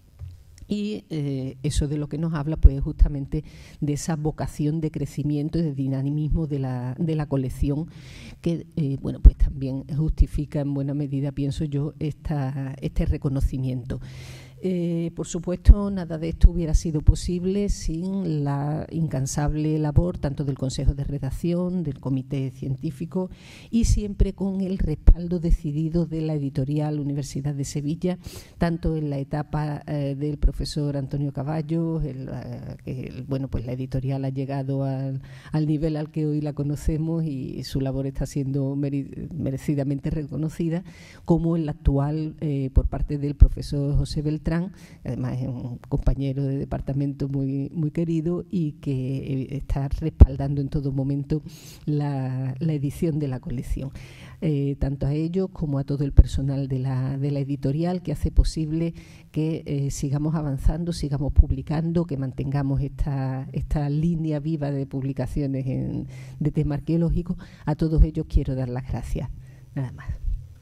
Y eh, eso de lo que nos habla, pues, justamente de esa vocación de crecimiento y de dinamismo de la, de la colección, que eh, bueno, pues también justifica en buena medida, pienso yo, esta, este reconocimiento. Eh, por supuesto, nada de esto hubiera sido posible sin la incansable labor tanto del Consejo de Redacción, del Comité Científico, y siempre con el respaldo decidido de la editorial Universidad de Sevilla, tanto en la etapa eh, del profesor Antonio Caballo, el, eh, el, bueno, pues la editorial ha llegado al, al nivel al que hoy la conocemos y su labor está siendo merecidamente reconocida, como en la actual eh, por parte del profesor José Beltrán. Además es un compañero de departamento muy, muy querido y que está respaldando en todo momento la, la edición de la colección. Eh, tanto a ellos como a todo el personal de la, de la editorial, que hace posible que eh, sigamos avanzando, sigamos publicando, que mantengamos esta, esta línea viva de publicaciones en, de tema arqueológico. A todos ellos quiero dar las gracias. Nada más.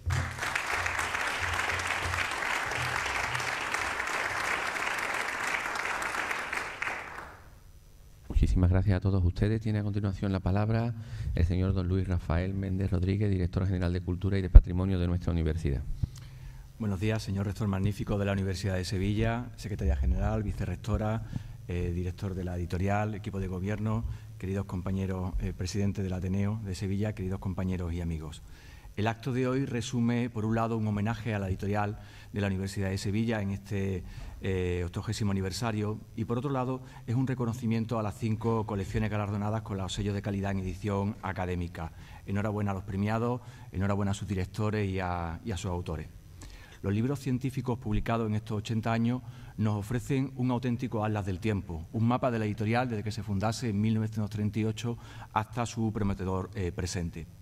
Muchísimas gracias a todos ustedes. Tiene a continuación la palabra el señor don Luis Rafael Méndez Rodríguez, director general de Cultura y de Patrimonio de nuestra universidad. Buenos días, señor rector magnífico de la Universidad de Sevilla, secretaria general, vicerrectora, eh, director de la editorial, equipo de gobierno, queridos compañeros, eh, presidente del Ateneo de Sevilla, queridos compañeros y amigos. El acto de hoy resume, por un lado, un homenaje a la editorial de la Universidad de Sevilla en este eh, octogésimo aniversario, y por otro lado es un reconocimiento a las cinco colecciones galardonadas con los sellos de calidad en edición académica. Enhorabuena a los premiados, enhorabuena a sus directores y a, y a sus autores. Los libros científicos publicados en estos ochenta años nos ofrecen un auténtico atlas del tiempo, un mapa de la editorial desde que se fundase en mil novecientos treinta y ocho hasta su prometedor eh, presente.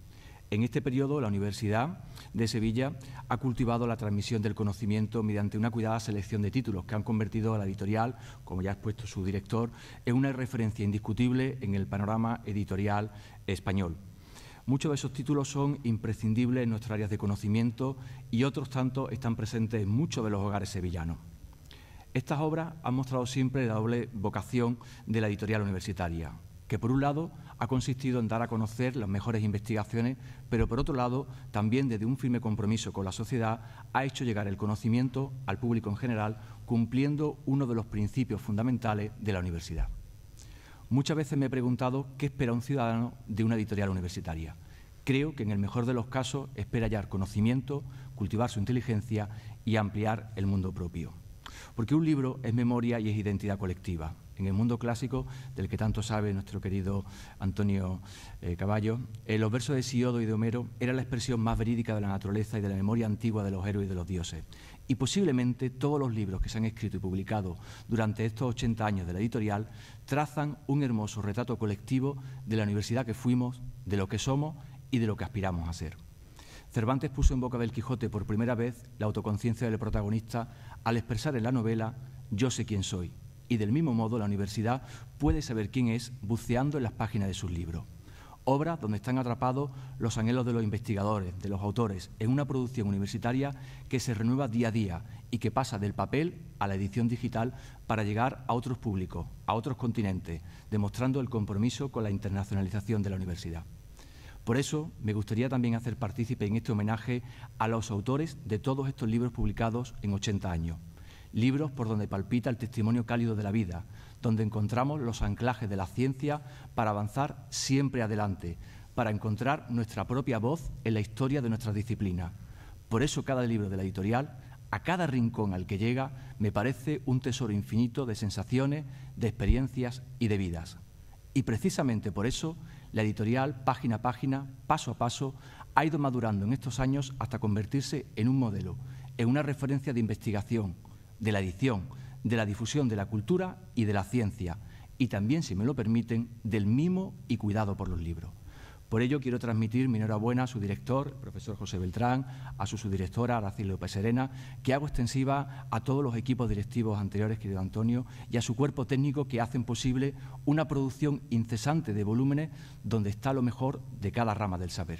En este periodo, la Universidad de Sevilla ha cultivado la transmisión del conocimiento mediante una cuidada selección de títulos que han convertido a la editorial, como ya ha expuesto su director, en una referencia indiscutible en el panorama editorial español. Muchos de esos títulos son imprescindibles en nuestras áreas de conocimiento y otros tantos están presentes en muchos de los hogares sevillanos. Estas obras han mostrado siempre la doble vocación de la editorial universitaria, que por un lado ha consistido en dar a conocer las mejores investigaciones, pero por otro lado también desde un firme compromiso con la sociedad ha hecho llegar el conocimiento al público en general, cumpliendo uno de los principios fundamentales de la universidad. Muchas veces me he preguntado qué espera un ciudadano de una editorial universitaria. Creo que en el mejor de los casos espera hallar conocimiento, cultivar su inteligencia y ampliar el mundo propio. Porque un libro es memoria y es identidad colectiva. En el mundo clásico, del que tanto sabe nuestro querido Antonio eh, Caballo, eh, los versos de Hesíodo y de Homero eran la expresión más verídica de la naturaleza y de la memoria antigua de los héroes y de los dioses. Y posiblemente todos los libros que se han escrito y publicado durante estos ochenta años de la editorial trazan un hermoso retrato colectivo de la universidad que fuimos, de lo que somos y de lo que aspiramos a ser. Cervantes puso en boca del Quijote por primera vez la autoconciencia del protagonista al expresar en la novela «Yo sé quién soy». Y del mismo modo la universidad puede saber quién es buceando en las páginas de sus libros. Obras donde están atrapados los anhelos de los investigadores, de los autores, en una producción universitaria que se renueva día a día y que pasa del papel a la edición digital para llegar a otros públicos, a otros continentes, demostrando el compromiso con la internacionalización de la universidad. Por eso me gustaría también hacer partícipe en este homenaje a los autores de todos estos libros publicados en ochenta años. Libros por donde palpita el testimonio cálido de la vida, donde encontramos los anclajes de la ciencia para avanzar siempre adelante, para encontrar nuestra propia voz en la historia de nuestras disciplinas. Por eso cada libro de la editorial, a cada rincón al que llega, me parece un tesoro infinito de sensaciones, de experiencias y de vidas. Y precisamente por eso, la editorial, página a página, paso a paso, ha ido madurando en estos años hasta convertirse en un modelo, en una referencia de investigación, de la edición, de la difusión de la cultura y de la ciencia, y también, si me lo permiten, del mimo y cuidado por los libros. Por ello, quiero transmitir mi enhorabuena a su director, el profesor José Beltrán, a su subdirectora, Araceli López Serena, que hago extensiva a todos los equipos directivos anteriores, querido Antonio, y a su cuerpo técnico que hacen posible una producción incesante de volúmenes donde está lo mejor de cada rama del saber.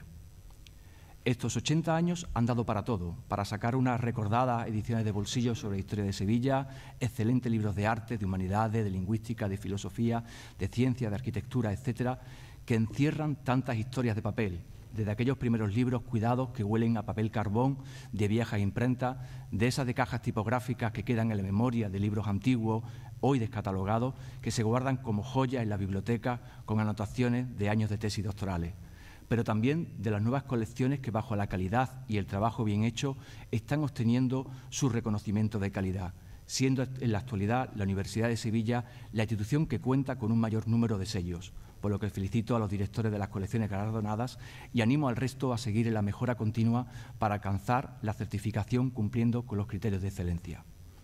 Estos ochenta años han dado para todo, para sacar unas recordadas ediciones de bolsillo sobre la historia de Sevilla, excelentes libros de arte, de humanidades, de lingüística, de filosofía, de ciencia, de arquitectura, etcétera, que encierran tantas historias de papel, desde aquellos primeros libros cuidados que huelen a papel carbón, de viejas imprentas, de esas de cajas tipográficas que quedan en la memoria de libros antiguos, hoy descatalogados, que se guardan como joyas en la biblioteca con anotaciones de años de tesis doctorales, pero también de las nuevas colecciones que bajo la calidad y el trabajo bien hecho están obteniendo su reconocimiento de calidad, siendo en la actualidad la Universidad de Sevilla la institución que cuenta con un mayor número de sellos, por lo que felicito a los directores de las colecciones galardonadas y animo al resto a seguir en la mejora continua para alcanzar la certificación cumpliendo con los criterios de excelencia.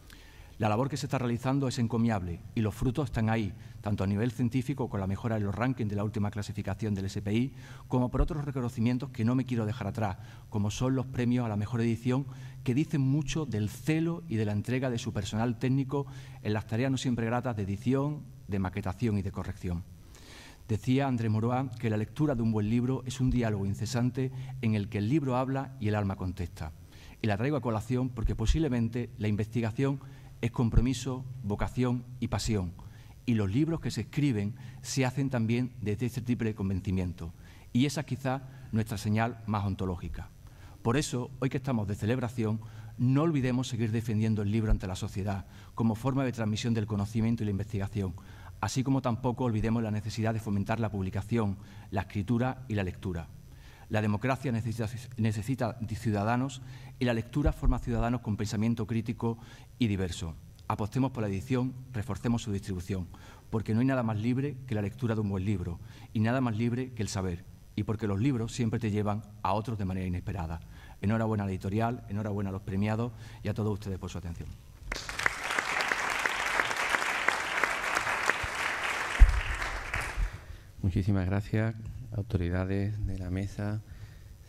La labor que se está realizando es encomiable y los frutos están ahí, tanto a nivel científico con la mejora en los rankings de la última clasificación del S P I, como por otros reconocimientos que no me quiero dejar atrás, como son los premios a la mejor edición, que dicen mucho del celo y de la entrega de su personal técnico en las tareas no siempre gratas de edición, de maquetación y de corrección. Decía Andrés Moroá que la lectura de un buen libro es un diálogo incesante en el que el libro habla y el alma contesta. Y la traigo a colación porque posiblemente la investigación es compromiso, vocación y pasión. Y los libros que se escriben se hacen también desde este triple convencimiento. Y esa es quizá nuestra señal más ontológica. Por eso, hoy que estamos de celebración, no olvidemos seguir defendiendo el libro ante la sociedad como forma de transmisión del conocimiento y la investigación, así como tampoco olvidemos la necesidad de fomentar la publicación, la escritura y la lectura. La democracia necesita, necesita de ciudadanos y la lectura forma ciudadanos con pensamiento crítico y diverso. Apostemos por la edición, reforcemos su distribución, porque no hay nada más libre que la lectura de un buen libro y nada más libre que el saber, y porque los libros siempre te llevan a otros de manera inesperada. Enhorabuena a la editorial, enhorabuena a los premiados y a todos ustedes por su atención. Muchísimas gracias, autoridades de la mesa,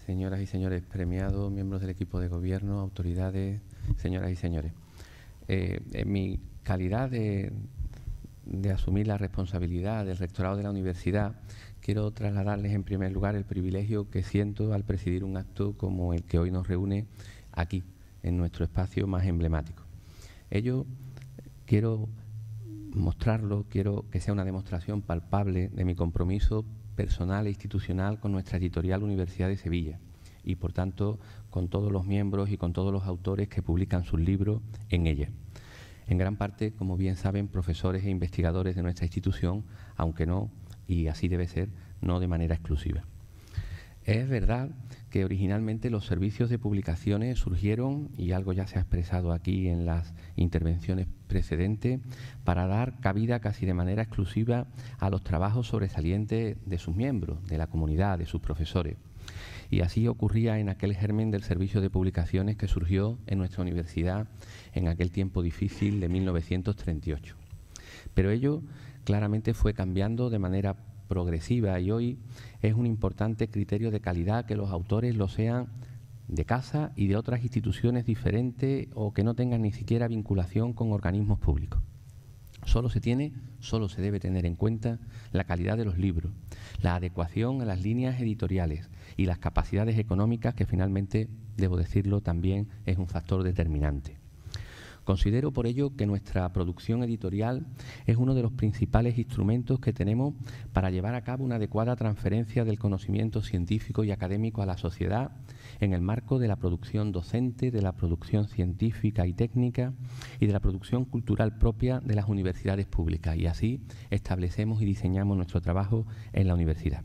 señoras y señores premiados, miembros del equipo de gobierno, autoridades, señoras y señores. Eh, en mi calidad de, de asumir la responsabilidad del rectorado de la universidad, quiero trasladarles en primer lugar el privilegio que siento al presidir un acto como el que hoy nos reúne aquí, en nuestro espacio más emblemático. Ello quiero mostrarlo, quiero que sea una demostración palpable de mi compromiso personal e institucional con nuestra editorial Universidad de Sevilla y, por tanto, con todos los miembros y con todos los autores que publican sus libros en ella. En gran parte, como bien saben, profesores e investigadores de nuestra institución, aunque no, y así debe ser, no de manera exclusiva. Es verdad que originalmente los servicios de publicaciones surgieron, y algo ya se ha expresado aquí en las intervenciones precedentes, para dar cabida casi de manera exclusiva a los trabajos sobresalientes de sus miembros, de la comunidad, de sus profesores. Y así ocurría en aquel germen del servicio de publicaciones que surgió en nuestra universidad en aquel tiempo difícil de mil novecientos treinta y ocho. Pero ello claramente fue cambiando de manera progresiva y hoy es un importante criterio de calidad que los autores lo sean de casa y de otras instituciones diferentes o que no tengan ni siquiera vinculación con organismos públicos. Solo se tiene, solo se debe tener en cuenta la calidad de los libros, la adecuación a las líneas editoriales y las capacidades económicas, que finalmente, debo decirlo, también es un factor determinante. Considero por ello que nuestra producción editorial es uno de los principales instrumentos que tenemos para llevar a cabo una adecuada transferencia del conocimiento científico y académico a la sociedad en el marco de la producción docente, de la producción científica y técnica y de la producción cultural propia de las universidades públicas. Y así establecemos y diseñamos nuestro trabajo en la universidad.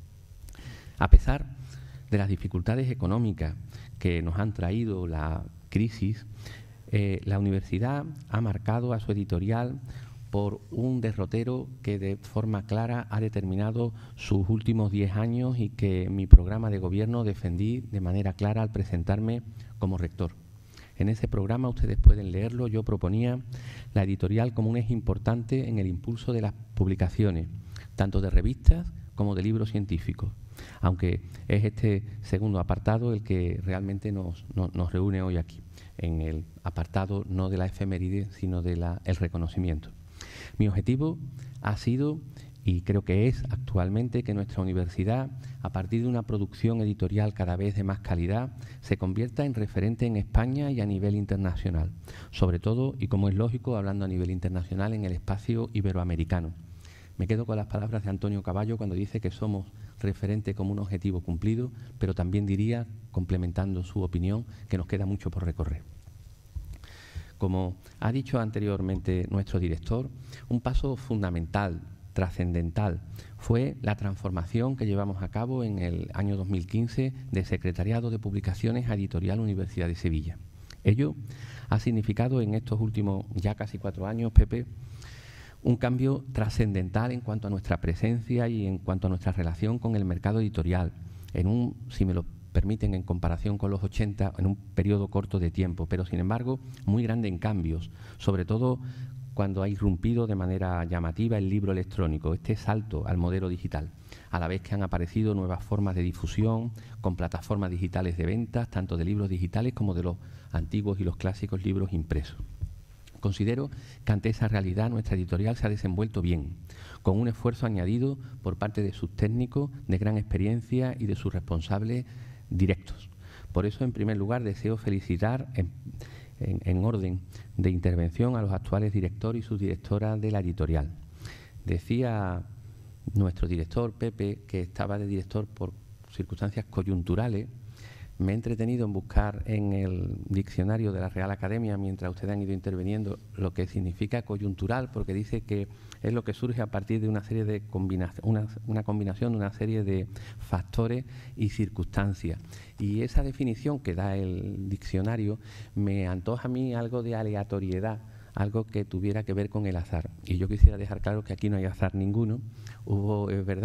A pesar de las dificultades económicas que nos han traído la crisis, Eh, la universidad ha marcado a su editorial por un derrotero que de forma clara ha determinado sus últimos diez años y que mi programa de gobierno defendí de manera clara al presentarme como rector. En ese programa, ustedes pueden leerlo, yo proponía la editorial como un eje importante en el impulso de las publicaciones, tanto de revistas como de libros científicos, aunque es este segundo apartado el que realmente nos, nos, nos reúne hoy aquí, en el apartado no de la efeméride, sino del reconocimiento. Mi objetivo ha sido, y creo que es actualmente, que nuestra universidad, a partir de una producción editorial cada vez de más calidad, se convierta en referente en España y a nivel internacional, sobre todo, y como es lógico, hablando a nivel internacional, en el espacio iberoamericano. Me quedo con las palabras de Antonio Caballo cuando dice que somos referente como un objetivo cumplido, pero también diría, complementando su opinión, que nos queda mucho por recorrer. Como ha dicho anteriormente nuestro director, un paso fundamental, trascendental, fue la transformación que llevamos a cabo en el año dos mil quince de Secretariado de Publicaciones a Editorial Universidad de Sevilla. Ello ha significado en estos últimos ya casi cuatro años, Pepe, un cambio trascendental en cuanto a nuestra presencia y en cuanto a nuestra relación con el mercado editorial, en un, si me lo permiten, en comparación con los ochenta, en un periodo corto de tiempo, pero sin embargo muy grande en cambios, sobre todo cuando ha irrumpido de manera llamativa el libro electrónico, este salto al modelo digital, a la vez que han aparecido nuevas formas de difusión con plataformas digitales de ventas, tanto de libros digitales como de los antiguos y los clásicos libros impresos. Considero que ante esa realidad nuestra editorial se ha desenvuelto bien, con un esfuerzo añadido por parte de sus técnicos de gran experiencia y de sus responsables directos. Por eso, en primer lugar, deseo felicitar en, en, en orden de intervención a los actuales directores y subdirectoras de la editorial. Decía nuestro director, Pepe, que estaba de director por circunstancias coyunturales. Me he entretenido en buscar en el diccionario de la Real Academia, mientras ustedes han ido interviniendo, lo que significa coyuntural, porque dice que es lo que surge a partir de una serie de combinaciones, una, una combinación de una serie de factores y circunstancias. Y esa definición que da el diccionario me antoja a mí algo de aleatoriedad, algo que tuviera que ver con el azar. Y yo quisiera dejar claro que aquí no hay azar ninguno. Hubo, es verdad,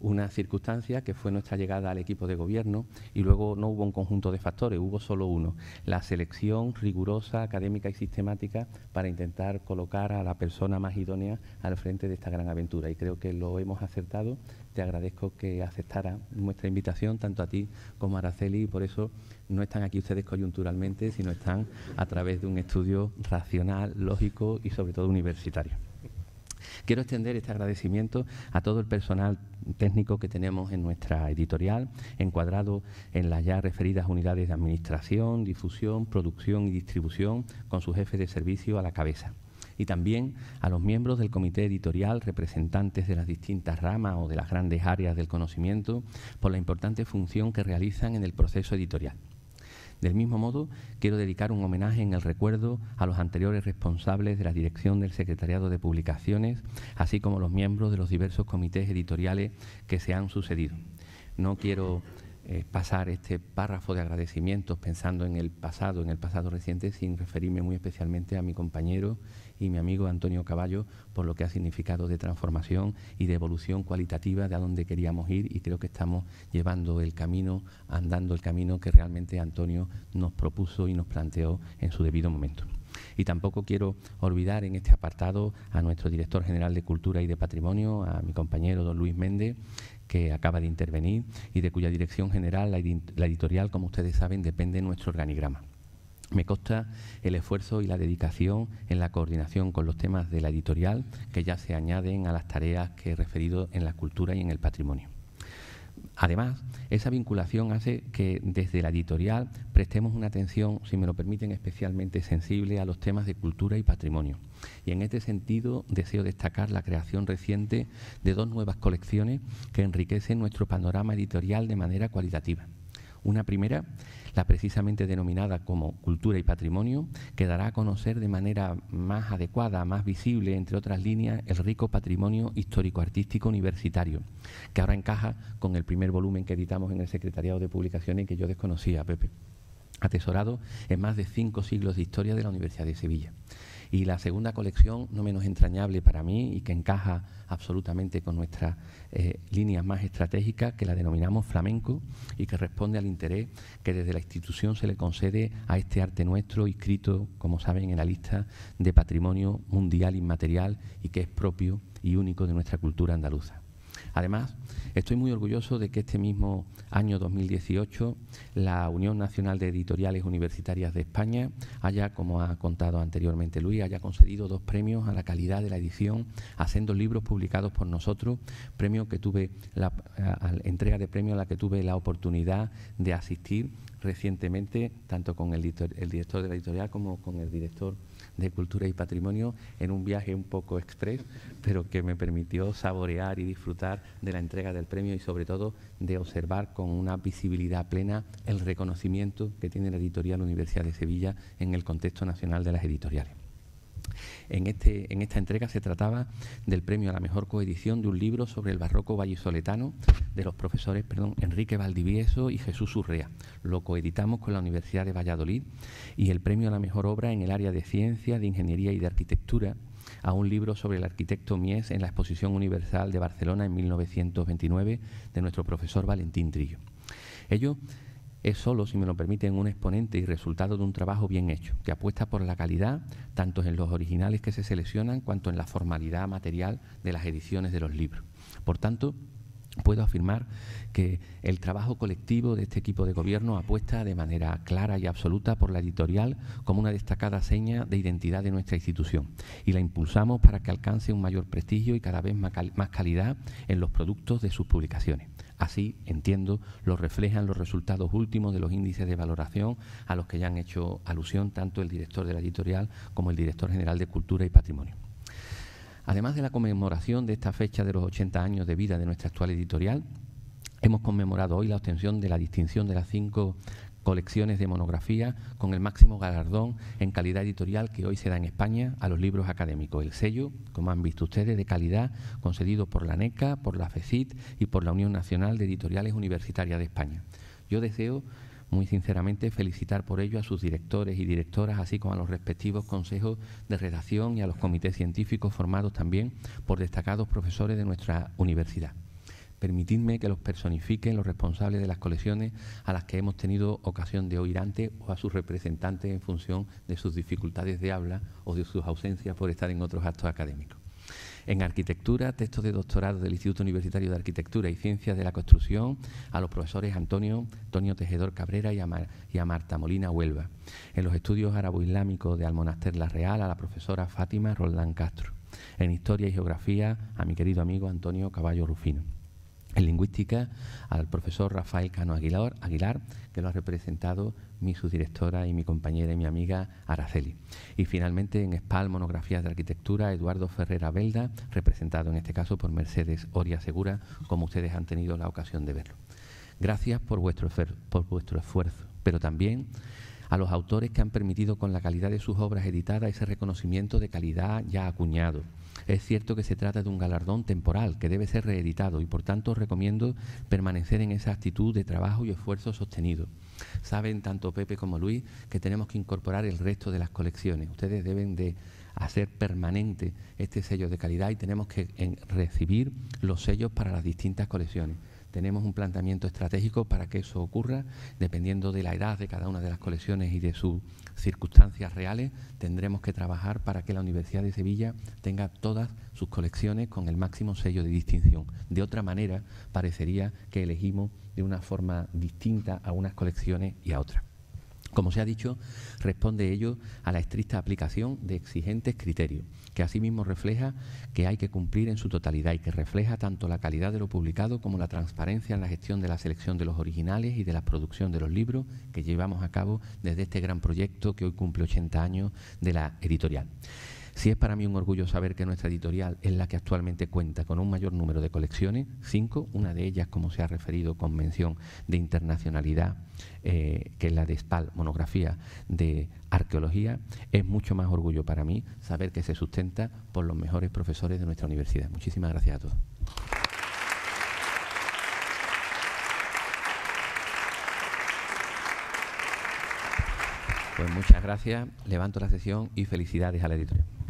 una circunstancia que fue nuestra llegada al equipo de gobierno y luego no hubo un conjunto de factores, hubo solo uno, la selección rigurosa, académica y sistemática para intentar colocar a la persona más idónea al frente de esta gran aventura y creo que lo hemos acertado. Te agradezco que aceptara nuestra invitación, tanto a ti como a Araceli, y por eso no están aquí ustedes coyunturalmente, sino están a través de un estudio racional, lógico y sobre todo universitario. Quiero extender este agradecimiento a todo el personal técnico que tenemos en nuestra editorial, encuadrado en las ya referidas unidades de administración, difusión, producción y distribución, con su jefe de servicio a la cabeza. Y también a los miembros del comité editorial, representantes de las distintas ramas o de las grandes áreas del conocimiento, por la importante función que realizan en el proceso editorial. Del mismo modo, quiero dedicar un homenaje en el recuerdo a los anteriores responsables de la dirección del Secretariado de Publicaciones, así como los miembros de los diversos comités editoriales que se han sucedido. No quiero eh, pasar este párrafo de agradecimientos pensando en el pasado, en el pasado reciente, sin referirme muy especialmente a mi compañero y mi amigo Antonio Caballo por lo que ha significado de transformación y de evolución cualitativa de a dónde queríamos ir, y creo que estamos llevando el camino, andando el camino que realmente Antonio nos propuso y nos planteó en su debido momento. Y tampoco quiero olvidar en este apartado a nuestro director general de Cultura y de Patrimonio, a mi compañero don Luis Méndez, que acaba de intervenir y de cuya dirección general, la editorial, como ustedes saben, depende de nuestro organigrama. Me consta el esfuerzo y la dedicación en la coordinación con los temas de la editorial, que ya se añaden a las tareas que he referido en la cultura y en el patrimonio. Además, esa vinculación hace que desde la editorial prestemos una atención, si me lo permiten, especialmente sensible a los temas de cultura y patrimonio. Y en este sentido deseo destacar la creación reciente de dos nuevas colecciones que enriquecen nuestro panorama editorial de manera cualitativa. Una primera, la precisamente denominada como Cultura y Patrimonio, que dará a conocer de manera más adecuada, más visible, entre otras líneas, el rico patrimonio histórico-artístico universitario, que ahora encaja con el primer volumen que editamos en el Secretariado de Publicaciones y que yo desconocía, Pepe, atesorado en más de cinco siglos de historia de la Universidad de Sevilla. Y la segunda colección, no menos entrañable para mí y que encaja absolutamente con nuestras eh, líneas más estratégicas, que la denominamos flamenco y que responde al interés que desde la institución se le concede a este arte nuestro, inscrito, como saben, en la lista de patrimonio mundial inmaterial y que es propio y único de nuestra cultura andaluza. Además, estoy muy orgulloso de que este mismo año dos mil dieciocho la Unión Nacional de Editoriales Universitarias de España haya, como ha contado anteriormente Luis, haya concedido dos premios a la calidad de la edición a sendos libros publicados por nosotros, premio que tuve la a, a, entrega de premio a la que tuve la oportunidad de asistir recientemente, tanto con el, el director de la editorial como con el director de Cultura y Patrimonio, en un viaje un poco express, pero que me permitió saborear y disfrutar de la entrega del premio y sobre todo de observar con una visibilidad plena el reconocimiento que tiene la editorial Universidad de Sevilla en el contexto nacional de las editoriales. En, este, en esta entrega se trataba del premio a la mejor coedición de un libro sobre el barroco vallisoletano de los profesores perdón, Enrique Valdivieso y Jesús Urrea. Lo coeditamos con la Universidad de Valladolid, y el premio a la mejor obra en el área de ciencia, de ingeniería y de arquitectura a un libro sobre el arquitecto Mies en la Exposición Universal de Barcelona en mil novecientos veintinueve de nuestro profesor Valentín Trillo. Ello es solo, si me lo permiten, un exponente y resultado de un trabajo bien hecho, que apuesta por la calidad, tanto en los originales que se seleccionan, cuanto en la formalidad material de las ediciones de los libros. Por tanto, puedo afirmar que el trabajo colectivo de este equipo de gobierno apuesta de manera clara y absoluta por la editorial como una destacada seña de identidad de nuestra institución, y la impulsamos para que alcance un mayor prestigio y cada vez más calidad en los productos de sus publicaciones. Así, entiendo, lo reflejan los resultados últimos de los índices de valoración a los que ya han hecho alusión tanto el director de la editorial como el director general de Cultura y Patrimonio. Además de la conmemoración de esta fecha de los ochenta años de vida de nuestra actual editorial, hemos conmemorado hoy la obtención de la distinción de las cinco colecciones de monografía con el máximo galardón en calidad editorial que hoy se da en España a los libros académicos. El sello, como han visto ustedes, de calidad concedido por la NECA, por la FECIT y por la Unión Nacional de Editoriales Universitarias de España. Yo deseo muy sinceramente felicitar por ello a sus directores y directoras, así como a los respectivos consejos de redacción y a los comités científicos formados también por destacados profesores de nuestra universidad. Permitidme que los personifiquen los responsables de las colecciones a las que hemos tenido ocasión de oír antes o a sus representantes en función de sus dificultades de habla o de sus ausencias por estar en otros actos académicos. En arquitectura, textos de doctorado del Instituto Universitario de Arquitectura y Ciencias de la Construcción a los profesores Antonio, Antonio Tejedor Cabrera y a, Mar, y a Marta Molina Huelva. En los estudios árabo-islámicos de Almonaster La Real a la profesora Fátima Roldán Castro. En historia y geografía a mi querido amigo Antonio Caballo Rufino. En lingüística al profesor Rafael Cano Aguilar, Aguilar, que lo ha representado mi subdirectora y mi compañera y mi amiga Araceli. Y finalmente en SPAL, monografías de arquitectura, Eduardo Ferrera Belda, representado en este caso por Mercedes Oria Segura, como ustedes han tenido la ocasión de verlo. Gracias por vuestro, por vuestro esfuerzo, pero también a los autores que han permitido con la calidad de sus obras editadas ese reconocimiento de calidad ya acuñado. Es cierto que se trata de un galardón temporal que debe ser reeditado y por tanto os recomiendo permanecer en esa actitud de trabajo y esfuerzo sostenido. Saben tanto Pepe como Luis que tenemos que incorporar el resto de las colecciones. Ustedes deben de hacer permanente este sello de calidad y tenemos que en, recibir los sellos para las distintas colecciones. Tenemos un planteamiento estratégico para que eso ocurra, dependiendo de la edad de cada una de las colecciones y de sus circunstancias reales, tendremos que trabajar para que la Universidad de Sevilla tenga todas sus colecciones con el máximo sello de distinción. De otra manera, parecería que elegimos de una forma distinta a unas colecciones y a otras. Como se ha dicho, responde ello a la estricta aplicación de exigentes criterios, que asimismo refleja que hay que cumplir en su totalidad y que refleja tanto la calidad de lo publicado como la transparencia en la gestión de la selección de los originales y de la producción de los libros que llevamos a cabo desde este gran proyecto que hoy cumple ochenta años de la editorial. Sí es para mí un orgullo saber que nuestra editorial es la que actualmente cuenta con un mayor número de colecciones, cinco, una de ellas, como se ha referido, con mención de internacionalidad, eh, que es la de SPAL, monografía de arqueología. Es mucho más orgullo para mí saber que se sustenta por los mejores profesores de nuestra universidad. Muchísimas gracias a todos. Pues muchas gracias, levanto la sesión y felicidades a la editorial.